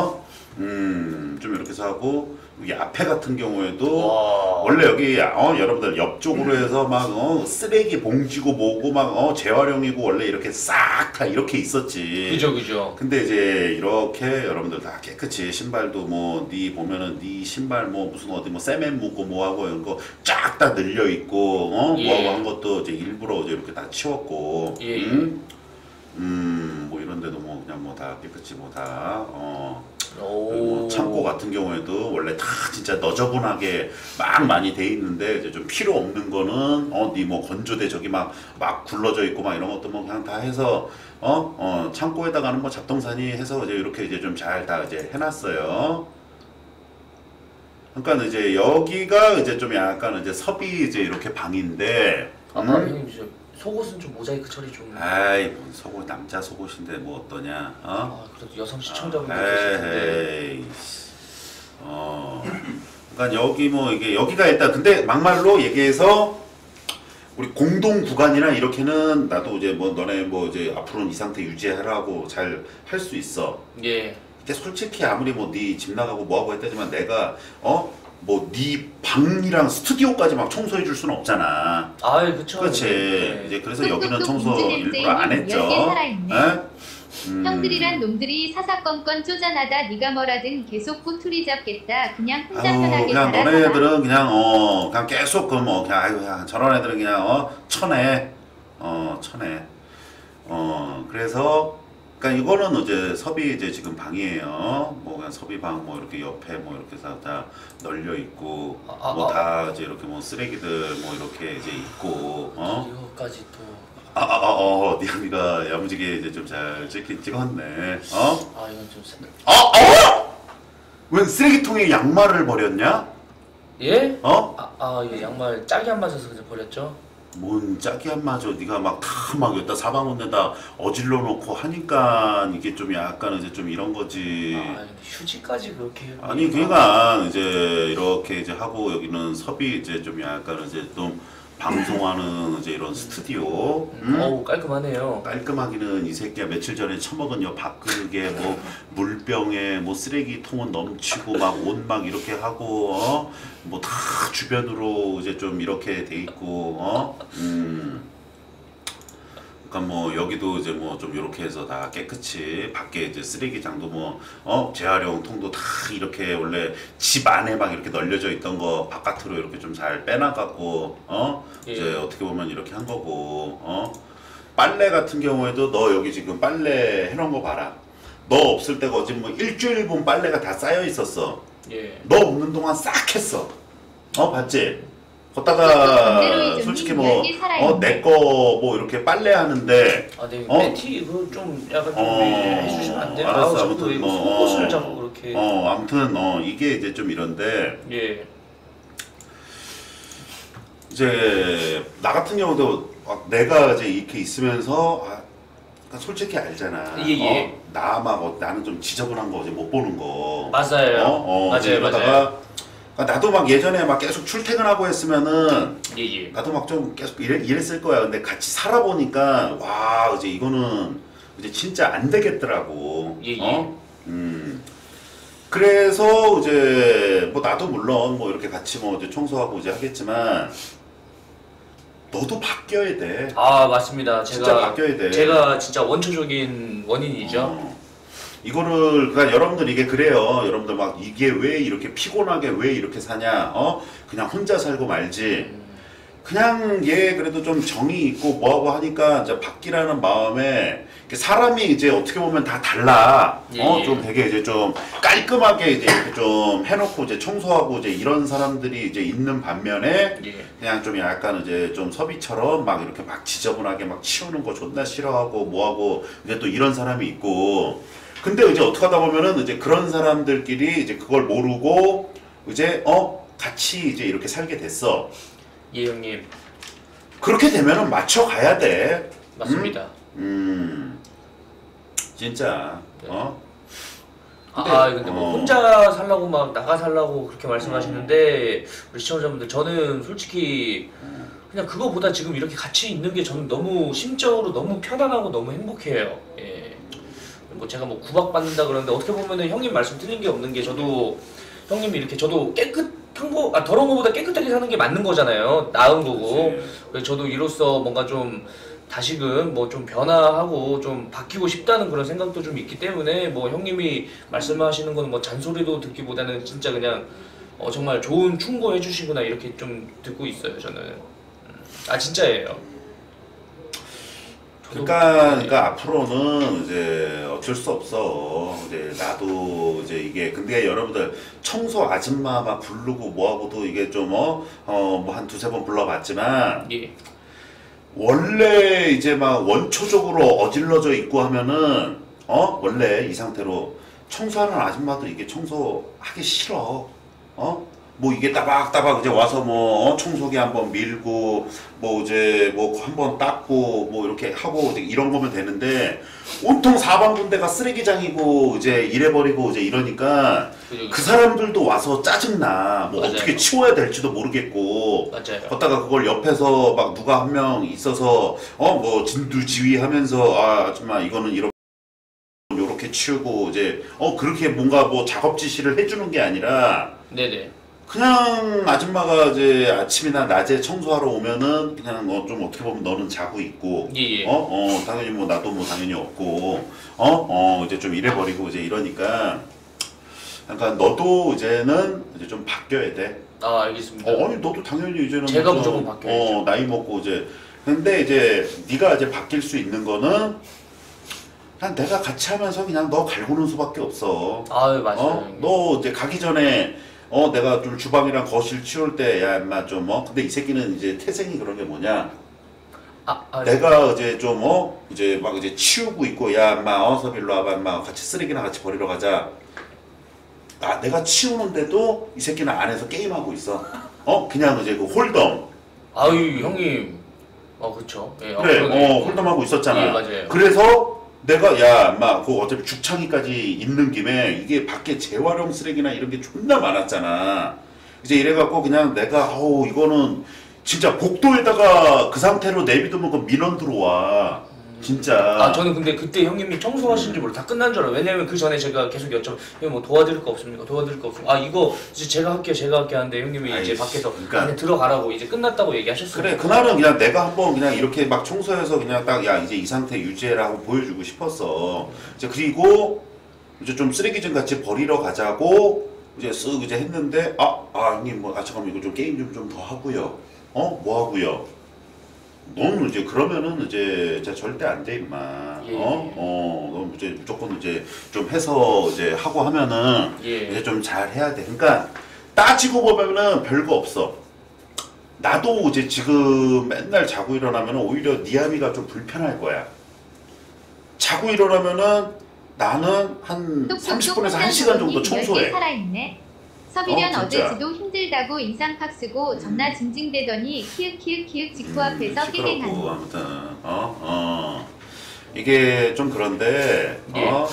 어음좀 이렇게 해서 하고 여기 앞에 같은 경우에도 와. 원래 여기 어 여러분들 옆쪽으로 해서 막 어 쓰레기 봉지고 뭐고 막 어 재활용이고 원래 이렇게 싹 다 이렇게 있었지. 그죠, 그죠. 근데 이제 이렇게 여러분들 다 깨끗이 신발도 뭐 네 보면은 네 신발 뭐 무슨 어디 뭐 세멘 묻고 뭐하고 이런 거 쫙 다 늘려 있고 어 예. 뭐하고 한 것도 이제 일부러 이제 이렇게 다 치웠고 예, 예. 음? 음뭐 이런 데도 뭐 그냥 뭐 다 깨끗이 뭐다어 그리고 뭐 오. 창고 같은 경우에도 원래 다 진짜 너저분하게 막 많이 돼 있는데 이제 좀 필요 없는 거는 어니 뭐 건조대 저기 막 막 굴러져 있고 막 이런 것도 뭐 그냥 다 해서 어 어 창고에다가는 뭐 잡동사니 해서 이제 이렇게 이제 좀 잘 다 이제 해놨어요. 그러니까 이제 여기가 이제 좀 약간 이제 섭이 이제 이렇게 방인데. 아, 음? 형님 저 속옷은 좀 모자이크 처리 좀. 아이 뭔 속옷 남자 속옷인데 뭐 어떠냐? 어? 아, 그래도 여성 시청자분들 아, 계실 텐데. 에이. 어. 그러니까 여기 뭐 이게 여기가 일단 근데 막말로 얘기해서 우리 공동 구간이나 이렇게는 나도 이제 뭐 너네 뭐 이제 앞으로는 이 상태 유지하라고 잘 할 수 있어. 예. 근데 솔직히 아무리 뭐 네 집 나가고 뭐하고 했다지만 내가 어? 뭐 네 방이랑 스튜디오까지 막 청소해 줄 수는 없잖아. 아, 그쵸. 그렇지. 네. 이제 그래서 여기는 청소 뚝뚝뚝 일부러 안 했죠. 열 개 살아있네. 에? 음. 형들이란 놈들이 사사건건 쪼잔하다. 네가 뭐라든 계속 꼬투리 잡겠다. 그냥 혼자 아유, 편하게 그냥 살아. 너네들은 그냥 어 그냥 계속 그 뭐 그냥 아유 그냥 저런 애들은 그냥 어 쳐내 어 쳐내 어 그래서 그러니까 이거는 이제 섭이 이제 지금 방이에요. 뭐 그냥 섭이 방 뭐 이렇게 옆에 뭐 이렇게 다, 다 널려 있고 아, 아, 뭐 아. 다 이제 이렇게 뭐 쓰레기들 뭐 이렇게 이제 있고 어 이거까지 또. 아 아 아어 니가 야무지게 이제 좀 잘 찍긴 찍었네 어 아, 이건 좀. 생- 어 어? 웬 쓰레기통에 양말을 버렸냐? 예? 어? 아, 아, 이거 양말 짝이 안 맞아서 그래서 버렸죠? 뭔 짝이 안 맞아. 네가 막 다 막 여기다 사방운데다 어질러 놓고 하니까 이게 좀 약간 이제 좀 이런 거지. 아, 근데 휴지까지 그렇게. 아니 그러니까 이제 이렇게 이제 하고 여기는 섭이 이제 좀 약간 이제 좀 방송하는 이제 이런 스튜디오. 음, 음? 어우, 깔끔하네요. 깔끔하기는 이 새끼야 며칠 전에 처먹은 요 밥그릇에 뭐 물병에 뭐 쓰레기통은 넘치고 막 옷 막 이렇게 하고 어? 뭐 다 주변으로 이제 좀 이렇게 돼 있고 어? 음. 그러니까 뭐 여기도 이제 뭐 좀 이렇게 해서 다 깨끗이 밖에 이제 쓰레기장도 뭐 어? 재활용 통도 다 이렇게 원래 집 안에 막 이렇게 널려져 있던 거 바깥으로 이렇게 좀 잘 빼놔갖고 어? 예. 이제 어떻게 보면 이렇게 한 거고 어? 빨래 같은 경우에도 너 여기 지금 빨래 해놓은 거 봐라. 너 없을 때가 어제 뭐 일주일 분 빨래가 다 쌓여 있었어. 예. 너 없는 동안 싹 했어. 어 봤지? 반대로 걷다가 이제 솔직히 문 열기 살아있네. 뭐어내 거 뭐 이렇게 빨래 하는데 아, 네. 어? 팬티 그거 좀 약간 좀 어, 해주시면 안 돼요? 알았어. 아우, 자꾸 아무튼 왜 뭐, 속옷을 어. 자꾸 그렇게. 어 아무튼 어 이게 이제 좀 이런데 예. 이제 나 같은 경우도 막 내가 이제 이렇게 있으면서 아, 그러니까 솔직히 알잖아. 예, 예. 어? 나막 어, 나는 좀 지저분한 거 이제 못 보는 거. 맞아요. 어, 어, 맞아요, 이제 이러다가 맞아요. 그러니까 나도 막 예전에 막 계속 출퇴근하고 했으면은 예, 예. 나도 막 좀 계속 이랬, 이랬을 거야. 근데 같이 살아보니까 와 이제 이거는 이제 진짜 안 되겠더라고. 예, 예. 어? 음. 그래서 이제 뭐 나도 물론 뭐 이렇게 같이 뭐 이제 청소하고 이제 하겠지만 너도 바뀌어야 돼. 아, 맞습니다. 진짜 제가 바뀌어야 돼. 제가 진짜 원초적인 원인이죠. 어. 이거를 그러니까 여러분들 이게 그래요. 여러분들 막 이게 왜 이렇게 피곤하게 왜 이렇게 사냐? 어? 그냥 혼자 살고 말지. 음, 그냥 얘 그래도 좀 정이 있고 뭐하고 하니까 이제 바뀌라는 마음에 이렇게 사람이 이제 어떻게 보면 다 달라. 예, 어, 예. 좀 되게 이제 좀 깔끔하게 이제 이렇게 좀 해놓고 이제 청소하고 이제 이런 사람들이 이제 있는 반면에 예. 그냥 좀 약간 이제 좀 섭이처럼 막 이렇게 막 지저분하게 막 치우는 거 존나 싫어하고 뭐하고 이제 또 이런 사람이 있고. 근데 이제 어떻게 하다 보면은 이제 그런 사람들끼리 이제 그걸 모르고 이제 어 같이 이제 이렇게 살게 됐어. 예, 형님. 그렇게 되면은 맞춰 가야 돼. 맞습니다. 음, 진짜 네. 어 아, 근데, 아, 근데 뭐 어. 혼자 살라고 막 나가 살라고 그렇게 말씀하시는데 우리 시청자분들 저는 솔직히 그냥 그거보다 지금 이렇게 같이 있는 게 저는 너무 심적으로 너무 편안하고 너무 행복해요. 예. 뭐 제가 뭐 구박받는다 그러는데 어떻게 보면은 형님 말씀 틀린 게 없는 게 저도 형님이 이렇게 저도 깨끗한 거, 아 더러운 거보다 깨끗하게 사는 게 맞는 거잖아요. 나은 거고. 그래서 저도 이로써 뭔가 좀 다시금 뭐 좀 변화하고 좀 바뀌고 싶다는 그런 생각도 좀 있기 때문에 뭐 형님이 말씀하시는 건 뭐 잔소리도 듣기보다는 진짜 그냥 어 정말 좋은 충고해 주시구나 이렇게 좀 듣고 있어요 저는. 아 진짜예요. 저도- 그러니까, 네. 그러니까 앞으로는 이제 어쩔 수 없어. 이제 나도 이제 이게 근데 여러분들 청소 아줌마 막 부르고 뭐하고도 이게 좀 어 어 뭐 한 두세 번 불러봤지만 예. 원래 이제 막 원초적으로 어질러져 있고 하면은 어 원래 이 상태로 청소하는 아줌마들 이게 청소하기 싫어. 어 뭐 이게 따박따박 이제 와서 뭐 어, 청소기 한번 밀고 뭐 이제 뭐 한번 닦고 뭐 이렇게 하고 이제 이런 거면 되는데 온통 사방군데가 쓰레기장이고 이제 이래버리고 이제 이러니까 그죠, 그 사람들도 와서 짜증나. 뭐 맞아요. 어떻게 치워야 될지도 모르겠고. 맞아요. 걷다가 그걸 옆에서 막 누가 한 명 있어서 어 뭐 진두지휘하면서 아 아줌마 이거는 이렇게 요렇게 치우고 이제 어 그렇게 뭔가 뭐 작업 지시를 해주는 게 아니라 네네. 그냥 아줌마가 이제 아침이나 낮에 청소하러 오면은 그냥 어 좀 어떻게 보면 너는 자고 있고 예예. 어 어 당연히 뭐 나도 뭐 당연히 없고 어 어 이제 좀 이래버리고 이제 이러니까 그러니까 너도 이제는 이제 좀 바뀌어야 돼. 아 알겠습니다. 어, 아니 너도 당연히 이제는 제가 좀, 무조건 바뀌어야죠. 어, 나이 먹고 이제 근데 이제 네가 이제 바뀔 수 있는 거는 그냥 내가 같이 하면서 그냥 너 갈구는 수밖에 없어. 아 맞아요. 어? 형님. 너 이제 가기 전에 어 내가 좀 주방이랑 거실 치울 때 야 인마 좀 어 근데 이 새끼는 이제 태생이 그런 게 뭐냐? 아, 아 내가 이제 좀 어 이제 막 이제 치우고 있고 야 인마 어서 일로 와봐 인마 같이 쓰레기나 같이 버리러 가자. 아 내가 치우는데도 이 새끼는 안에서 게임하고 있어. 어 그냥 이제 그 홀덤. 아유 형님. 어 그쵸. 예, 아, 그래, 그러네. 어, 홀덤하고 있었잖아. 예, 맞아요. 그래서 내가 야, 인마, 그 어차피 죽창이까지 있는 김에 이게 밖에 재활용 쓰레기나 이런 게 존나 많았잖아. 이제 이래갖고 그냥 내가 아우 이거는 진짜 복도에다가 그 상태로 내비두면 그 민원 들어와. 진짜. 아 저는 근데 그때 형님이 청소하신 줄 몰라. 다 끝난 줄 알아요. 왜냐면 그 전에 제가 계속 여쭤 형님 뭐 도와드릴 거 없습니까? 도와드릴 거 없습니까? 아 이거 이제 제가 할게요 제가 할게요 하는데 형님이 이제 아이씨, 밖에서 그러니까. 안에 들어가라고 이제 끝났다고 얘기하셨어요. 그래, 그날은 그냥 내가 한번 그냥 이렇게 막 청소해서 그냥 딱 야 이제 이 상태 유지해라 하고 보여주고 싶었어. 이제 그리고 이제 좀 쓰레기 좀 같이 버리러 가자고 이제 쓱 이제 했는데 아, 아 형님 뭐 아 잠깐만 이거 좀 게임 좀 좀 더 하고요. 어? 뭐 하고요? 너는 이제 그러면은 이제 진짜 절대 안 돼 임마. 예. 어? 어, 너 이제 무조건 이제 좀 해서 이제 하고 하면은 예. 이제 좀 잘 해야 돼. 그러니까 따지고 보면은 별거 없어. 나도 이제 지금 맨날 자고 일어나면 오히려 니아미가 좀 불편할 거야. 자고 일어나면은 나는 한 삼십 분에서 한 시간 정도 청소해. 살아있네. 서비련 어, 어, 진짜. 제 지도 힘들다고 인상팍 쓰고 전나 징징대더니 키읔키읔키읔 직구 음, 앞에서 시끄럽고 깽깽하네. 아무튼 어? 어. 이게 좀 그런데 어?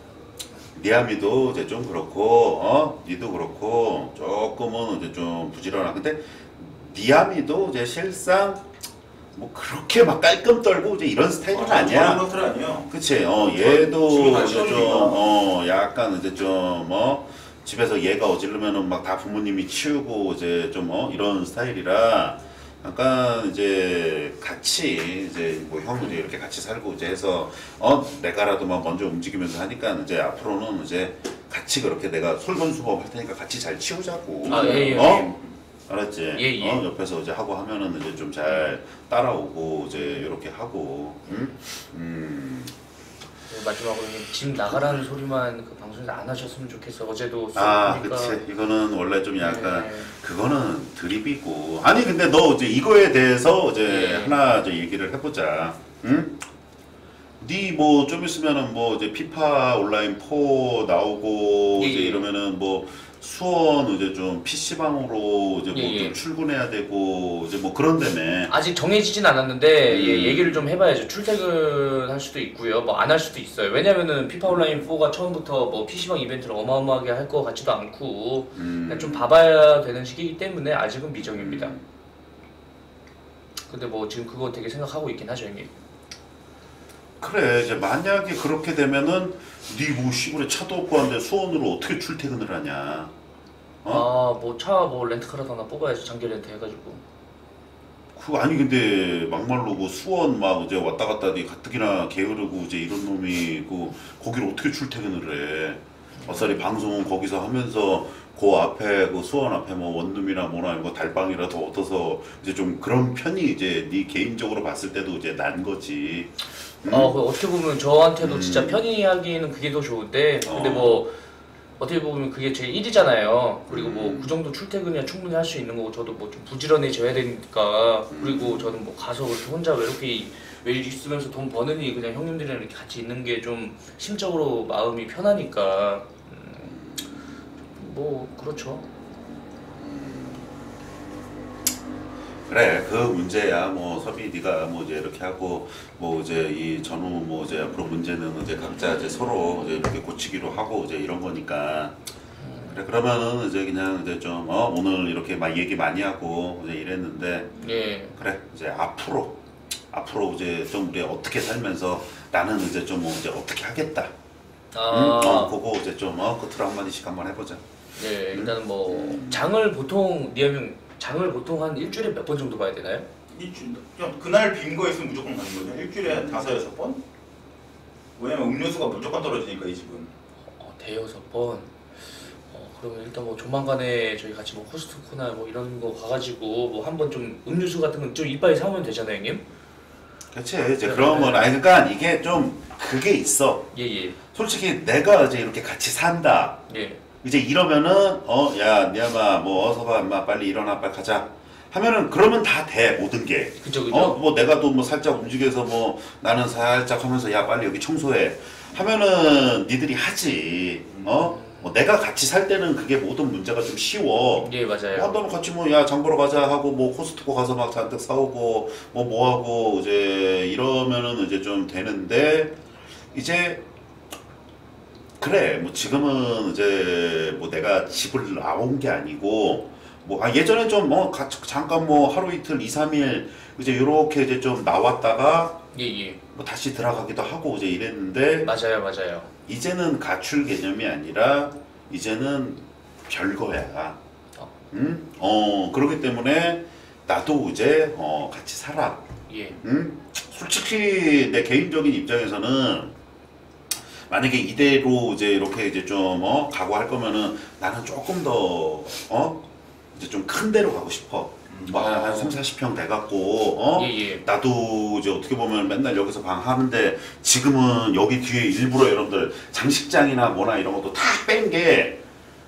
니아미도 이제 좀 그렇고 어? 니도 그렇고 조금은 이제 좀 부지런한 근데 니아미도 이제 실상 뭐 그렇게 막 깔끔 떨고 이제 이런 스타일은 아, 아니야. 저런 것들 아니에요. 그치, 어, 지금 얘도 같이 이제 좀, 어울리니까. 어, 약간 이제 좀, 어, 집에서 얘가 어지르면은 막 다 부모님이 치우고 이제 좀, 어, 이런 스타일이라 약간 이제 같이 이제 뭐 형 이제 이렇게 같이 살고 이제 해서, 어, 내가라도 막 먼저 움직이면서 하니까 이제 앞으로는 이제 같이 그렇게 내가 솔선수범 할 테니까 같이 잘 치우자고. 아, 예, 예, 어? 알았지? 예, 예. 어, 옆에서 이제 하고 하면은 이제 좀 잘 따라오고 이제 이렇게 하고, 응? 음. 네, 마지막으로 형님 집 나가라는 소리만 그 방송에서 안 하셨으면 좋겠어. 어제도 아, 보니까 그치. 이거는 원래 좀 약간 네. 그거는 드립이고. 아니 근데 너 이제 이거에 대해서 이제 네. 하나 이제 얘기를 해보자. 응? 네 뭐 좀 있으면은 뭐 이제 피파 온라인 사 나오고 예, 이제 예. 이러면은 뭐 수원 이제 좀 피시방으로 이제 뭐 예, 좀 예. 출근해야 되고 이제 뭐 그런다며. 아직 정해지진 않았는데 음. 예, 얘기를 좀 해봐야죠. 출퇴근할 수도 있고요. 뭐 안 할 수도 있어요. 왜냐면은 피파 온라인 사가 처음부터 뭐 피시방 이벤트를 어마어마하게 할 것 같지도 않고 음. 그냥 좀 봐봐야 되는 시기이기 때문에 아직은 미정입니다. 근데 뭐 지금 그거 되게 생각하고 있긴 하죠, 형님. 그래 이제 만약에 그렇게 되면은 네뭐 시골에 차도 없고 한데 수원으로 어떻게 출퇴근을 하냐? 어? 아, 뭐 차 뭐 렌트카라도 하나 뽑아야죠. 장기 렌트 해가지고. 그 아니 근데 막말로 그 수원 막 이제 왔다 갔다 니 가뜩이나 게으르고 이제 이런 놈이 그 거기를 어떻게 출퇴근을 해? 어차피 방송은 거기서 하면서 그 앞에 그 수원 앞에 뭐 원룸이나 뭐나 뭐 달방이라도 얻어서 이제 좀 그런 편이 이제 네 개인적으로 봤을 때도 이제 난 거지. 음? 어, 그 어떻게 보면 저한테도 음. 진짜 편히 하기에는 그게 더 좋은데 근데 어. 뭐 어떻게 보면 그게 제 일이잖아요. 그리고 뭐 음. 그 정도 출퇴근이야 충분히 할 수 있는 거고 저도 뭐 좀 부지런해져야 되니까 그리고 저는 뭐 가서 그렇게 혼자 외롭게 왜 있으면서 돈 버느니 그냥 형님들이랑 이렇게 같이 있는 게 좀 심적으로 마음이 편하니까 음, 뭐 그렇죠. 그래 그 문제야 뭐 섭이 네가 뭐 이제 이렇게 하고 뭐 이제 이 전후 뭐 이제 앞으로 문제는 이제 각자 이제 서로 이제 이렇게 고치기로 하고 이제 이런 거니까 그래 그러면은 이제 그냥 이제 좀 어 오늘 이렇게 막 얘기 많이 하고 이제 이랬는데 예. 그래 이제 앞으로 앞으로 이제 좀 우리 어떻게 살면서 나는 이제 좀 뭐 이제 어떻게 하겠다 아. 응? 어 그거 이제 좀어 끝으로 한마디씩 한번 해보자. 네, 일단은 뭐 장을 보통 리아명 장을 보통 한 일주일에 몇 번 정도 봐야 되나요? 일주일 그냥 그날 빈 거 있으면 무조건 가는 거죠. 일주일에 다섯 여섯 번? 왜냐면 음료수가 무조건 떨어지니까 이 집은. 어, 대여섯 번. 어, 그러면 일단 뭐 조만간에 저희 같이 뭐 코스트코나 뭐 이런 거 가가지고 뭐 한번 좀 음료수 같은 건 좀 이빨이 사오면 되잖아요, 형님. 그렇지 이제 그런 건 아니 그러니까 이게 좀 그게 있어. 예예. 솔직히 내가 이제 이렇게 같이 산다. 예. 이제 이러면은 어야 니아마 뭐 어서 봐 인마 빨리 일어나 빨리 가자 하면은 그러면 다 돼 모든 게. 그죠 그죠. 어 뭐 내가 또 뭐 살짝 움직여서 뭐 나는 살짝 하면서 야 빨리 여기 청소해 하면은 니들이 하지. 어? 뭐 내가 같이 살 때는 그게 모든 문제가 좀 쉬워. 예 맞아요. 한 번은 같이 뭐 야 장 보러 가자 하고 뭐 코스트코 가서 막 잔뜩 사오고 뭐 뭐 하고 이제 이러면은 이제 좀 되는데 이제 그래 뭐 지금은 이제 뭐 내가 집을 나온 게 아니고 뭐 아 예전에 좀 뭐 잠깐 뭐 하루 이틀 이 삼 일 이제 요렇게 이제 좀 나왔다가 예예. 뭐 다시 들어가기도 하고 이제 이랬는데 맞아요 맞아요. 이제는 가출 개념이 아니라 이제는 별거야. 어. 응? 어 그렇기 때문에 나도 이제 어 같이 살아. 예. 응? 솔직히 내 개인적인 입장에서는 만약에 이대로 이제 이렇게 이제 좀 어 가고 할 거면은 나는 조금 더 어 이제 좀 큰 데로 가고 싶어. 뭐한 한 삼, 사십 평 돼갖고 어 예예. 나도 이제 어떻게 보면 맨날 여기서 방 하는데 지금은 여기 뒤에 일부러 여러분들 장식장이나 뭐나 이런 것도 다 뺀 게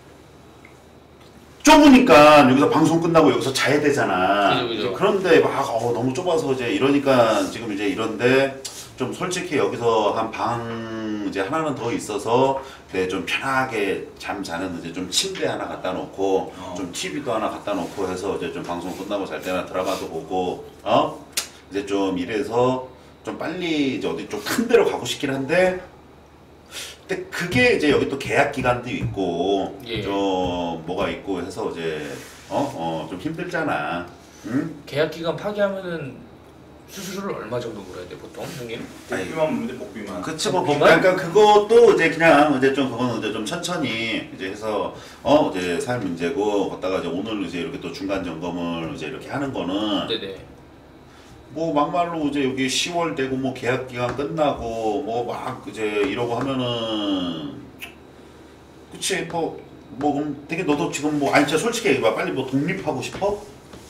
좁으니까 여기서 방송 끝나고 여기서 자야 되잖아. 그죠, 그죠. 이제 그런데 막 어, 너무 좁아서 이제 이러니까 지금 이제 이런데 좀 솔직히 여기서 한 방 이제 하나는 더 있어서 네, 좀 편하게 잠 자는 이제 좀 침대 하나 갖다 놓고 어. 좀 티비도 하나 갖다 놓고 해서 이제 좀 방송 끝나고 잘 때나 드라마도 보고 어 이제 좀 이래서 좀 빨리 이제 어디 좀 큰 데로 가고 싶긴 한데 근데 그게 이제 여기 또 계약 기간도 있고 예. 좀 뭐가 있고 해서 이제 어 어 좀 힘들잖아. 응? 계약 기간 파기하면은 수수료를 얼마 정도 물어야 돼 보통 형님? 복비만 묻는데 복비만. 그치 뭐 복비만? 그러니까 그것도 이제 그냥 이제 좀 그거는 이제 좀 천천히 이제 해서 어 이제 살 문제고 걷다가 이제 오늘 이제 이렇게 또 중간 점검을 이제 이렇게 하는 거는 네네. 뭐 막말로 이제 여기 시월 되고 뭐 계약 기간 끝나고 뭐 막 이제 이러고 하면은 그치 뭐뭐 그럼 되게 너도 지금 뭐 아니 진짜 솔직히 얘기해봐 빨리 뭐 독립하고 싶어?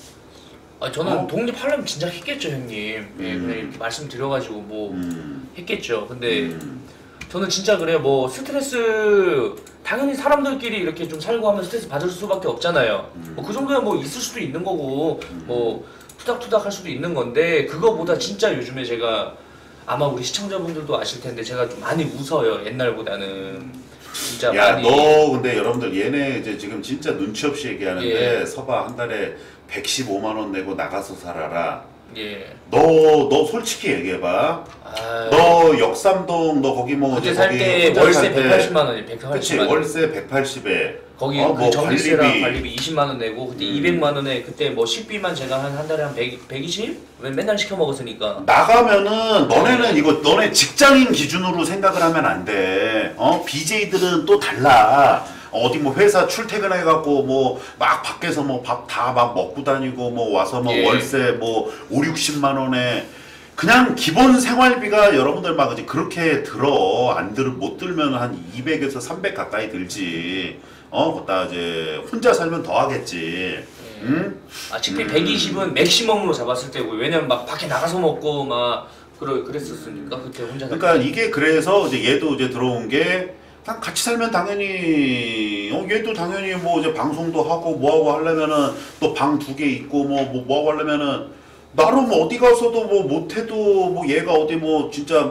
아 저는 어? 독립하려면 진짜 했겠죠 형님. 예, 음. 그냥 이렇게 말씀드려가지고 뭐 음. 했겠죠. 근데 음. 저는 진짜 그래요. 뭐 스트레스 당연히 사람들끼리 이렇게 좀 살고 하면 스트레스 받을 수밖에 없잖아요. 음. 뭐 그 정도야 뭐 있을 수도 있는 거고 음. 뭐 투닥투닥 할 수도 있는 건데 그거보다 진짜 요즘에 제가 아마 우리 시청자분들도 아실 텐데 제가 좀 많이 웃어요. 옛날보다는 진짜 야, 많이. 너 근데 여러분들 얘네 이제 지금 진짜 눈치 없이 얘기하는데 예. 서봐 한 달에 백십오만 원 내고 나가서 살아라. 예. 너, 너 솔직히 얘기해봐. 아. 너 역삼동 너 거기 뭐 그때 이제 살 거기 때 혼자 월세 살 때 백팔십만 원이 그치 백팔십만 원. 월세 백팔십에 거기 어, 그 뭐 전기세랑 관리비. 관리비 이십만 원 내고 그때 음. 이백만 원에 그때 뭐 식비만 제가 한 한 달에 한 백, 백이십? 왜 맨날 시켜 먹었으니까. 나가면은 너네는 이거 너네 직장인 기준으로 생각을 하면 안 돼. 어? 비제이들은 또 달라. 어디 뭐 회사 출퇴근해갖고 뭐 막 밖에서 뭐 밥 다 막 먹고 다니고 뭐 와서 뭐 예. 월세 뭐 오육십만 원에 그냥 기본 생활비가 여러분들 막 이제 그렇게 들어 안 들 못 들면 한 이백에서 삼백 가까이 들지. 어, 그다 이제 혼자 살면 더 하겠지. 응? 아 식비 음. 백이십은 맥시멈으로 잡았을 때고 왜냐면 막 밖에 나가서 먹고 막 그러 그랬었으니까 그때 혼자. 그러니까 이게 그래서 이제 얘도 이제 들어온 게 그냥 같이 살면 당연히 어 얘도 당연히 뭐 이제 방송도 하고 뭐 하고 하려면은 또 방 두 개 있고 뭐 뭐 뭐 하고 하려면은 나름 어디 가서도 뭐 못해도 뭐 얘가 어디 뭐 진짜 뭐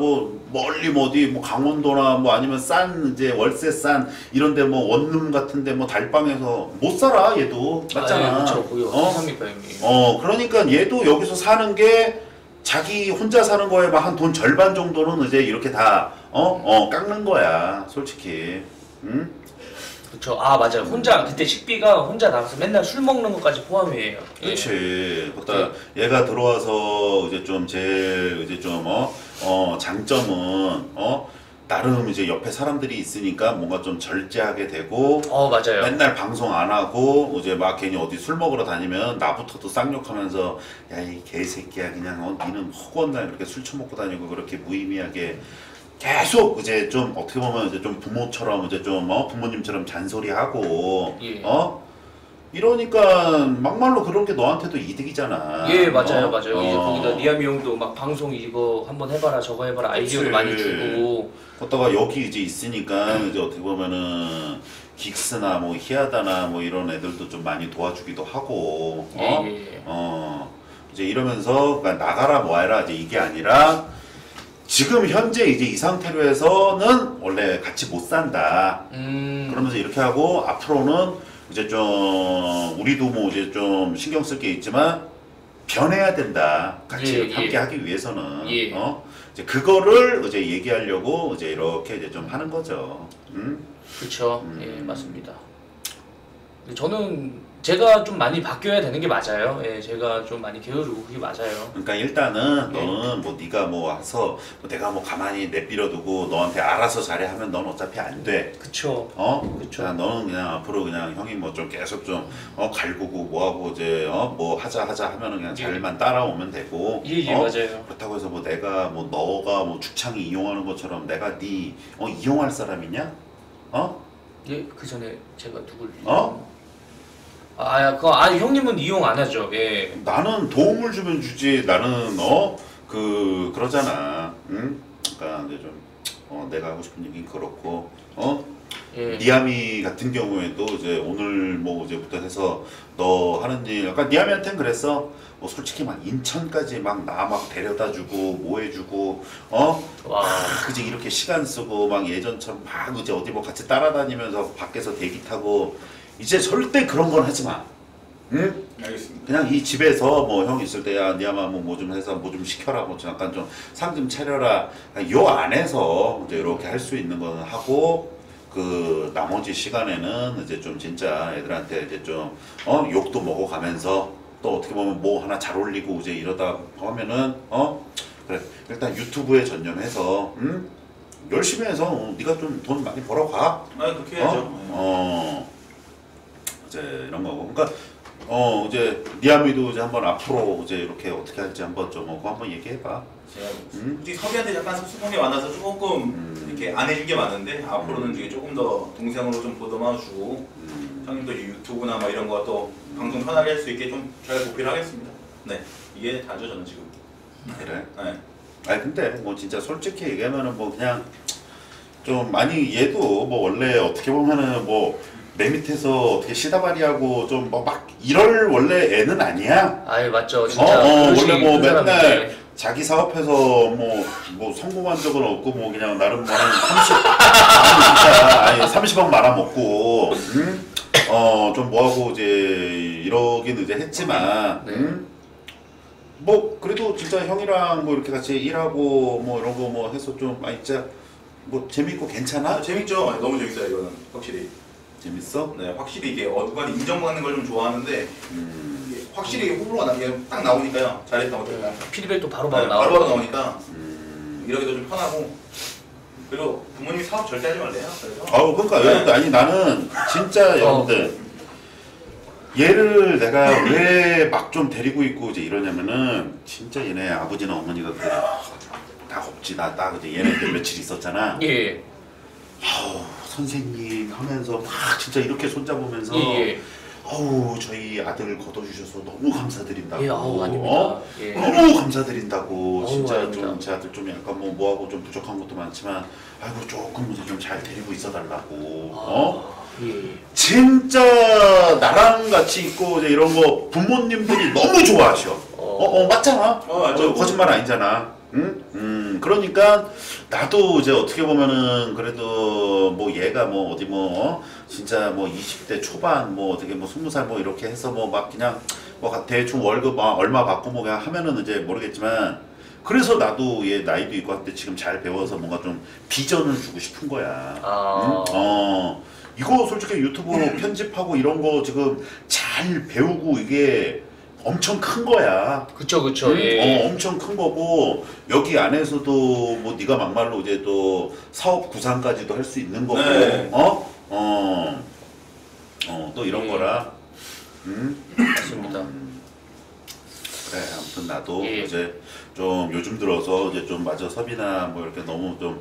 멀리 뭐 어디 뭐 강원도나 뭐 아니면 싼 이제 월세 싼 이런데 뭐 원룸 같은데 뭐 달방에서 못 살아 얘도 맞잖아. 아, 예, 그쵸. 거기 어? 어떻게 삽니까 형님? 어 그러니까 얘도 여기서 사는 게 자기 혼자 사는 거에 막 한 돈 절반 정도는 이제 이렇게 다 어? 어 깎는 거야 솔직히. 응? 그쵸. 아 맞아요. 혼자 그때 식비가 혼자 나가서 맨날 술 먹는 것까지 포함이에요. 예. 그렇지. 그다 얘가 들어와서 이제 좀 제일 이제 좀 어, 어 장점은 어 나름 이제 옆에 사람들이 있으니까 뭔가 좀 절제하게 되고 어 맞아요. 맨날 방송 안 하고 이제 막 괜히 어디 술 먹으러 다니면 나부터도 쌍욕하면서 야 이 개새끼야 그냥 어 니는 허구한 날 그렇게 술 처먹고 다니고 그렇게 무의미하게 계속 이제 좀 어떻게 보면 이제 좀 부모처럼 이제 좀 어 부모님처럼 잔소리하고 예. 어 이러니까 막말로 그런 게 너한테도 이득이잖아. 예 맞아요 어? 맞아요. 어. 이제 거기다 니아미 형도 막 방송 이거 한번 해봐라 저거 해봐라 아이디어도 그치. 많이 주고. 거기다가 여기 이제 있으니까 이제 어떻게 보면은 긱스나 뭐 히아다나 뭐 이런 애들도 좀 많이 도와주기도 하고 어? 예, 예. 어 이제 이러면서 그러니까 나가라 뭐해라 이제 이게 아니라 지금 현재 이제 이 상태로 해서는 원래 같이 못 산다. 음. 그러면서 이렇게 하고 앞으로는 이제 좀 우리도 뭐 이제 좀 신경 쓸 게 있지만 변해야 된다. 같이 예, 함께 예. 하기 위해서는 예. 어 이제 그거를 이제 얘기하려고 이제 이렇게 이제 좀 하는 거죠. 음? 그쵸. 음. 예 맞습니다. 저는 제가 좀 많이 바뀌어야 되는 게 맞아요. 예 제가 좀 많이 게으르고 그게 맞아요. 그러니까 일단은 예. 너는 뭐 네가 뭐 와서 뭐 내가 뭐 가만히 내버려두고 너한테 알아서 잘해 하면 넌 어차피 안 돼. 그쵸. 어? 그쵸. 그냥 너는 그냥 앞으로 그냥 형이 뭐 좀 계속 좀 어 갈구고 뭐하고 이제 어 뭐 하자 하자 하면은 그냥 예. 잘만 따라오면 되고. 예, 예, 어? 맞아요. 그렇다고 해서 뭐 내가 뭐 너가 뭐 죽창이 이용하는 것처럼 내가 네 어 이용할 사람이냐? 어? 예, 그 전에 제가 누굴 어? 아, 그거 아니 형님은 이용 안 하죠. 예. 나는 도움을 주면 주지. 나는 어 그 그러잖아. 응? 그러니까 이제 좀 어, 내가 하고 싶은 얘기 그렇고 어? 예. 니아미 같은 경우에도 이제 오늘 뭐 이제부터 해서 너 하는 일 약간 니아미한테는 그랬어. 뭐 솔직히 막 인천까지 막 나 막 데려다주고 뭐 해주고 어? 와. 막 그제 이렇게 시간 쓰고 막 예전처럼 막 이제 어디 뭐 같이 따라다니면서 밖에서 대기 타고 이제 절대 그런 건 하지 마. 응? 알겠습니다. 그냥 이 집에서 뭐 형 있을 때야 니아마 뭐 좀 해서 뭐 좀 시켜라 뭐 좀 약간 좀 상 좀 차려라 요 안에서 이제 이렇게 할 수 있는 거는 하고 그 나머지 시간에는 이제 좀 진짜 애들한테 이제 좀 어 욕도 먹어가면서 또 어떻게 보면 뭐 하나 잘 올리고 이제 이러다 하면은 어 그래 일단 유튜브에 전념해서 응 열심히 해서 어, 네가 좀 돈 많이 벌어가. 아 그렇게 해야죠. 어, 어 이제 이런 거고 그러니까. 어 이제 니아미도 이제 한번 앞으로 이제 이렇게 어떻게 할지 한번 좀 그거 한번 얘기해봐. 제가 음? 솔직히 섭이한테 약간 섭섭한 게 많아서 조금 음. 이렇게 안 해준 게 많은데 앞으로는 음. 이제 조금 더 동생으로 좀 보듬어주고 음. 형님도 유튜브나 뭐 이런 거 또 방송 편하게 할 수 있게 좀 잘 보필 하겠습니다. 네 이게 다죠 저는 지금. 그래. 네. 아니 근데 뭐 진짜 솔직히 얘기하면은 뭐 그냥 좀 많이 얘도 뭐 원래 어떻게 보면은 뭐 내 밑에서 어떻게 시다바리하고 좀 뭐 막 이럴 원래 애는 아니야. 아예 맞죠. 어, 진짜. 어 그러시기 원래 뭐 힘든 맨날 사람인데. 자기 사업해서 뭐 뭐 성공한 적은 없고 뭐 그냥 나름 뭐한 삼십 아니 진짜 아니 삼십억 말아먹고 응? 어좀 뭐하고 이제 이러긴 이제 했지만 네. 응? 뭐 그래도 진짜 형이랑 뭐 이렇게 같이 일하고 뭐 이런 거 뭐 해서 좀 아 진짜 뭐 재밌고 괜찮아? 아, 재밌죠. 아, 너무 재밌어요 이거는 확실히. 재밌어? 네 확실히 이게 어, 누가 인정받는 걸 좀 좋아하는데 음, 이게 확실히 호불호가 나, 이게 딱 나오니까요. 잘했다 못했다. 피드백도 네, 바로바로 나오고. 바로바로 나오니까 음. 이러기도 좀 편하고 그리고 부모님이 사업 절대 하지 말래요. 그래서 아우 그러니까 네. 여러분들 아니 나는 진짜 여러분들 얘를 내가 왜 막 좀 데리고 있고 이제 이러냐면은 진짜 얘네 아버지나 어머니가 그래 다 없지 나 딱 이제 얘네들 며칠 있었잖아. 예. 아우 선생님 하면서 막 진짜 이렇게 손잡으면서 예. 예. 아우 저희 아들 거둬주셔서 너무 감사드린다고. 예. 아우 아닙니다. 어? 예. 너무 감사드린다고. 어우, 진짜 아닙니다. 좀 제 아들 좀 약간 뭐 뭐하고 좀 부족한 것도 많지만 아이고 조금 좀 잘 데리고 있어달라고. 어? 아, 예. 진짜 나랑 같이 있고 이제 이런 거 부모님들이 너무 좋아하셔. 어, 어 맞잖아. 어, 맞죠. 어, 거짓말 아니잖아. 응? 음 음, 그러니까 나도 이제 어떻게 보면은 그래도 뭐 얘가 뭐 어디 뭐 진짜 뭐 이십 대 초반 뭐 어떻게 뭐 스무 살 뭐 이렇게 해서 뭐 막 그냥 뭐 대충 월급 뭐 얼마 받고 뭐 그냥 하면은 이제 모르겠지만 그래서 나도 얘 나이도 있고 한데 지금 잘 배워서 뭔가 좀 비전을 주고 싶은 거야. 아. 응? 어. 이거 솔직히 유튜브 편집하고 이런 거 지금 잘 배우고 이게 엄청 큰 거야. 그쵸 그쵸. 응? 예. 어, 엄청 큰 거고 여기 안에서도 뭐 네가 막말로 이제 또 사업 구상까지도 할 수 있는 거고, 네. 어, 어, 어, 또 이런 예. 거라. 응? 맞습니다. 음, 그래 아무튼 나도 예. 이제 좀 요즘 들어서 이제 좀 마저 섭이나 뭐 이렇게 너무 좀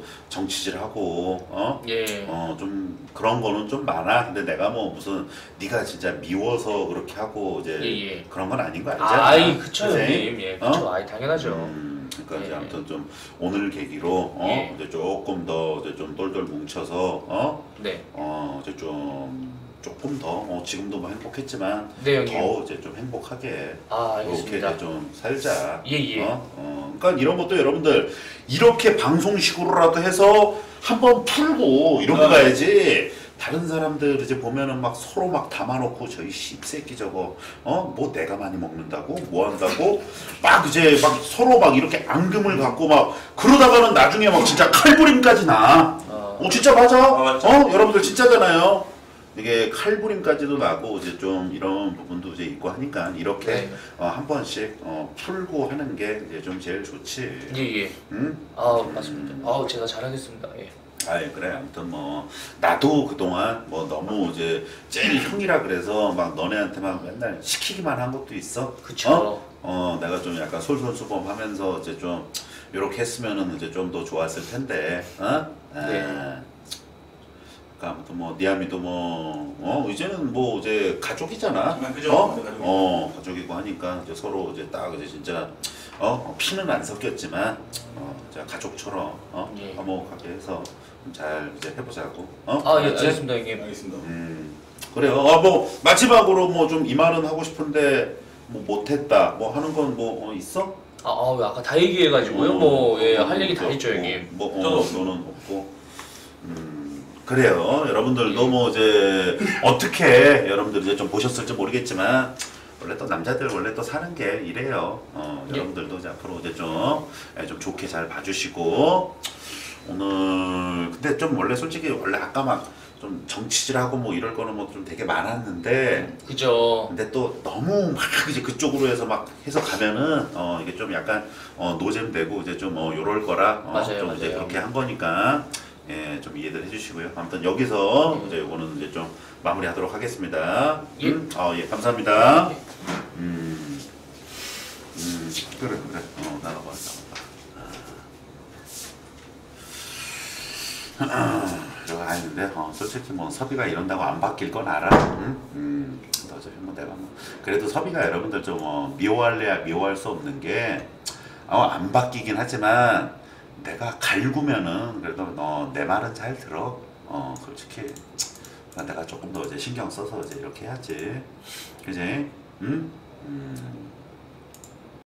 정치질하고 어? 예. 어 좀 그런 거는 좀 많아. 근데 내가 뭐 무슨 네가 진짜 미워서 그렇게 하고 이제 예, 예. 그런 건 아닌 거 알잖아. 아이 그쵸 그치? 형님. 예. 어? 그쵸. 아이 당연하죠. 음, 그러니까 이제 예. 아무튼 좀 오늘 계기로 어 예. 이제 조금 더 이제 좀 똘똘 뭉쳐서 어 네. 어 이제 좀 조금 더 어, 지금도 뭐 행복했지만 네 형님. 더 이제 좀 행복하게 아 이렇게 알겠습니다. 이제 좀 살자. 예, 예. 어? 어, 그러니까 이런 것도 여러분들 이렇게 방송식으로라도 해서 한번 풀고 이러고 네. 가야지. 다른 사람들 이제 보면은 막 서로 막 담아놓고 저희 씹새끼 저거 어 뭐 내가 많이 먹는다고 뭐 한다고 막 이제 막 서로 막 이렇게 앙금을 갖고 막 그러다가는 나중에 막 진짜 칼부림까지 나. 어, 어 진짜 맞아. 아, 맞죠. 어 여러분들 진짜잖아요. 이게 칼부림까지도 나고 이제 좀 이런 부분도 이제 있고 하니까 이렇게 네. 어, 한 번씩 어, 풀고 하는 게 이제 좀 제일 좋지. 예예. 응? 아 맞습니다. 아 제가 잘하겠습니다. 예. 아이 그래 아무튼 뭐 나도 그동안 뭐 너무 이제 제일 형이라 그래서 막 너네한테 막 맨날 시키기만 한 것도 있어. 그쵸. 어? 어 내가 좀 약간 솔선수범하면서 이제 좀 이렇게 했으면은 이제 좀 더 좋았을 텐데. 어? 네. 아. 그러니까 아무튼 뭐 니아미도 뭐 어, 이제는 뭐 이제 가족이잖아. 아, 그죠. 어? 네, 가족이죠. 어 가족이고 하니까 이제 서로 이제 딱 이제 진짜 어 피는 안 섞였지만 어 자 가족처럼 어 예. 화목하게 해서 좀 잘 이제 해보자고. 어? 아 예 알았지? 알겠습니다 형님. 알겠습니다. 음 그래요. 어뭐 마지막으로 뭐 좀 이 말은 하고 싶은데 뭐 못했다 뭐 하는 건 뭐 어, 있어? 아, 아 왜 아까 다 얘기해가지고요. 어, 뭐 예 어, 할 얘기 다 뭐, 했죠 형님. 뭐, 뭐 저도 어, 없습니다. 너는 없고. 음, 그래요. 여러분들도 예. 뭐 이제 어떻게 여러분들 이제 좀 보셨을지 모르겠지만 원래 또 남자들 원래 또 사는 게 이래요. 어, 예. 여러분들도 이제 앞으로 이제 좀, 예, 좀 좋게 잘 봐주시고 오늘 근데 좀 원래 솔직히 원래 아까 막 좀 정치질하고 뭐 이럴 거는 뭐 좀 되게 많았는데 그죠. 근데 또 너무 막 이제 그쪽으로 해서 막 해서 가면은 어 이게 좀 약간 어 노잼 되고 이제 좀 어 요럴 거라 어 맞아요, 좀 이제 맞아요. 그렇게 한 거니까 예 좀 이해들 해주시고요. 아무튼 여기서 음. 이제 요거는 이제 좀 마무리하도록 하겠습니다. 예. 음, 어, 예 감사합니다. 예. 음, 음 그래 그래 어 나가봐 나가봐. 이거 아닌데 어, 솔직히 뭐 섭이가 이런다고 안 바뀔 건 알아. 응? 음, 근데 어차피 뭐 내가 뭐 그래도 섭이가 여러분들 좀 어, 미워할래야 미워할 수 없는 게 어, 안 바뀌긴 하지만 내가 갈구면은 그래도 너 내 말은 잘 들어. 어 솔직히 내가 조금 더 이제 신경 써서 이제 이렇게 해야지. 그지? 응? 음.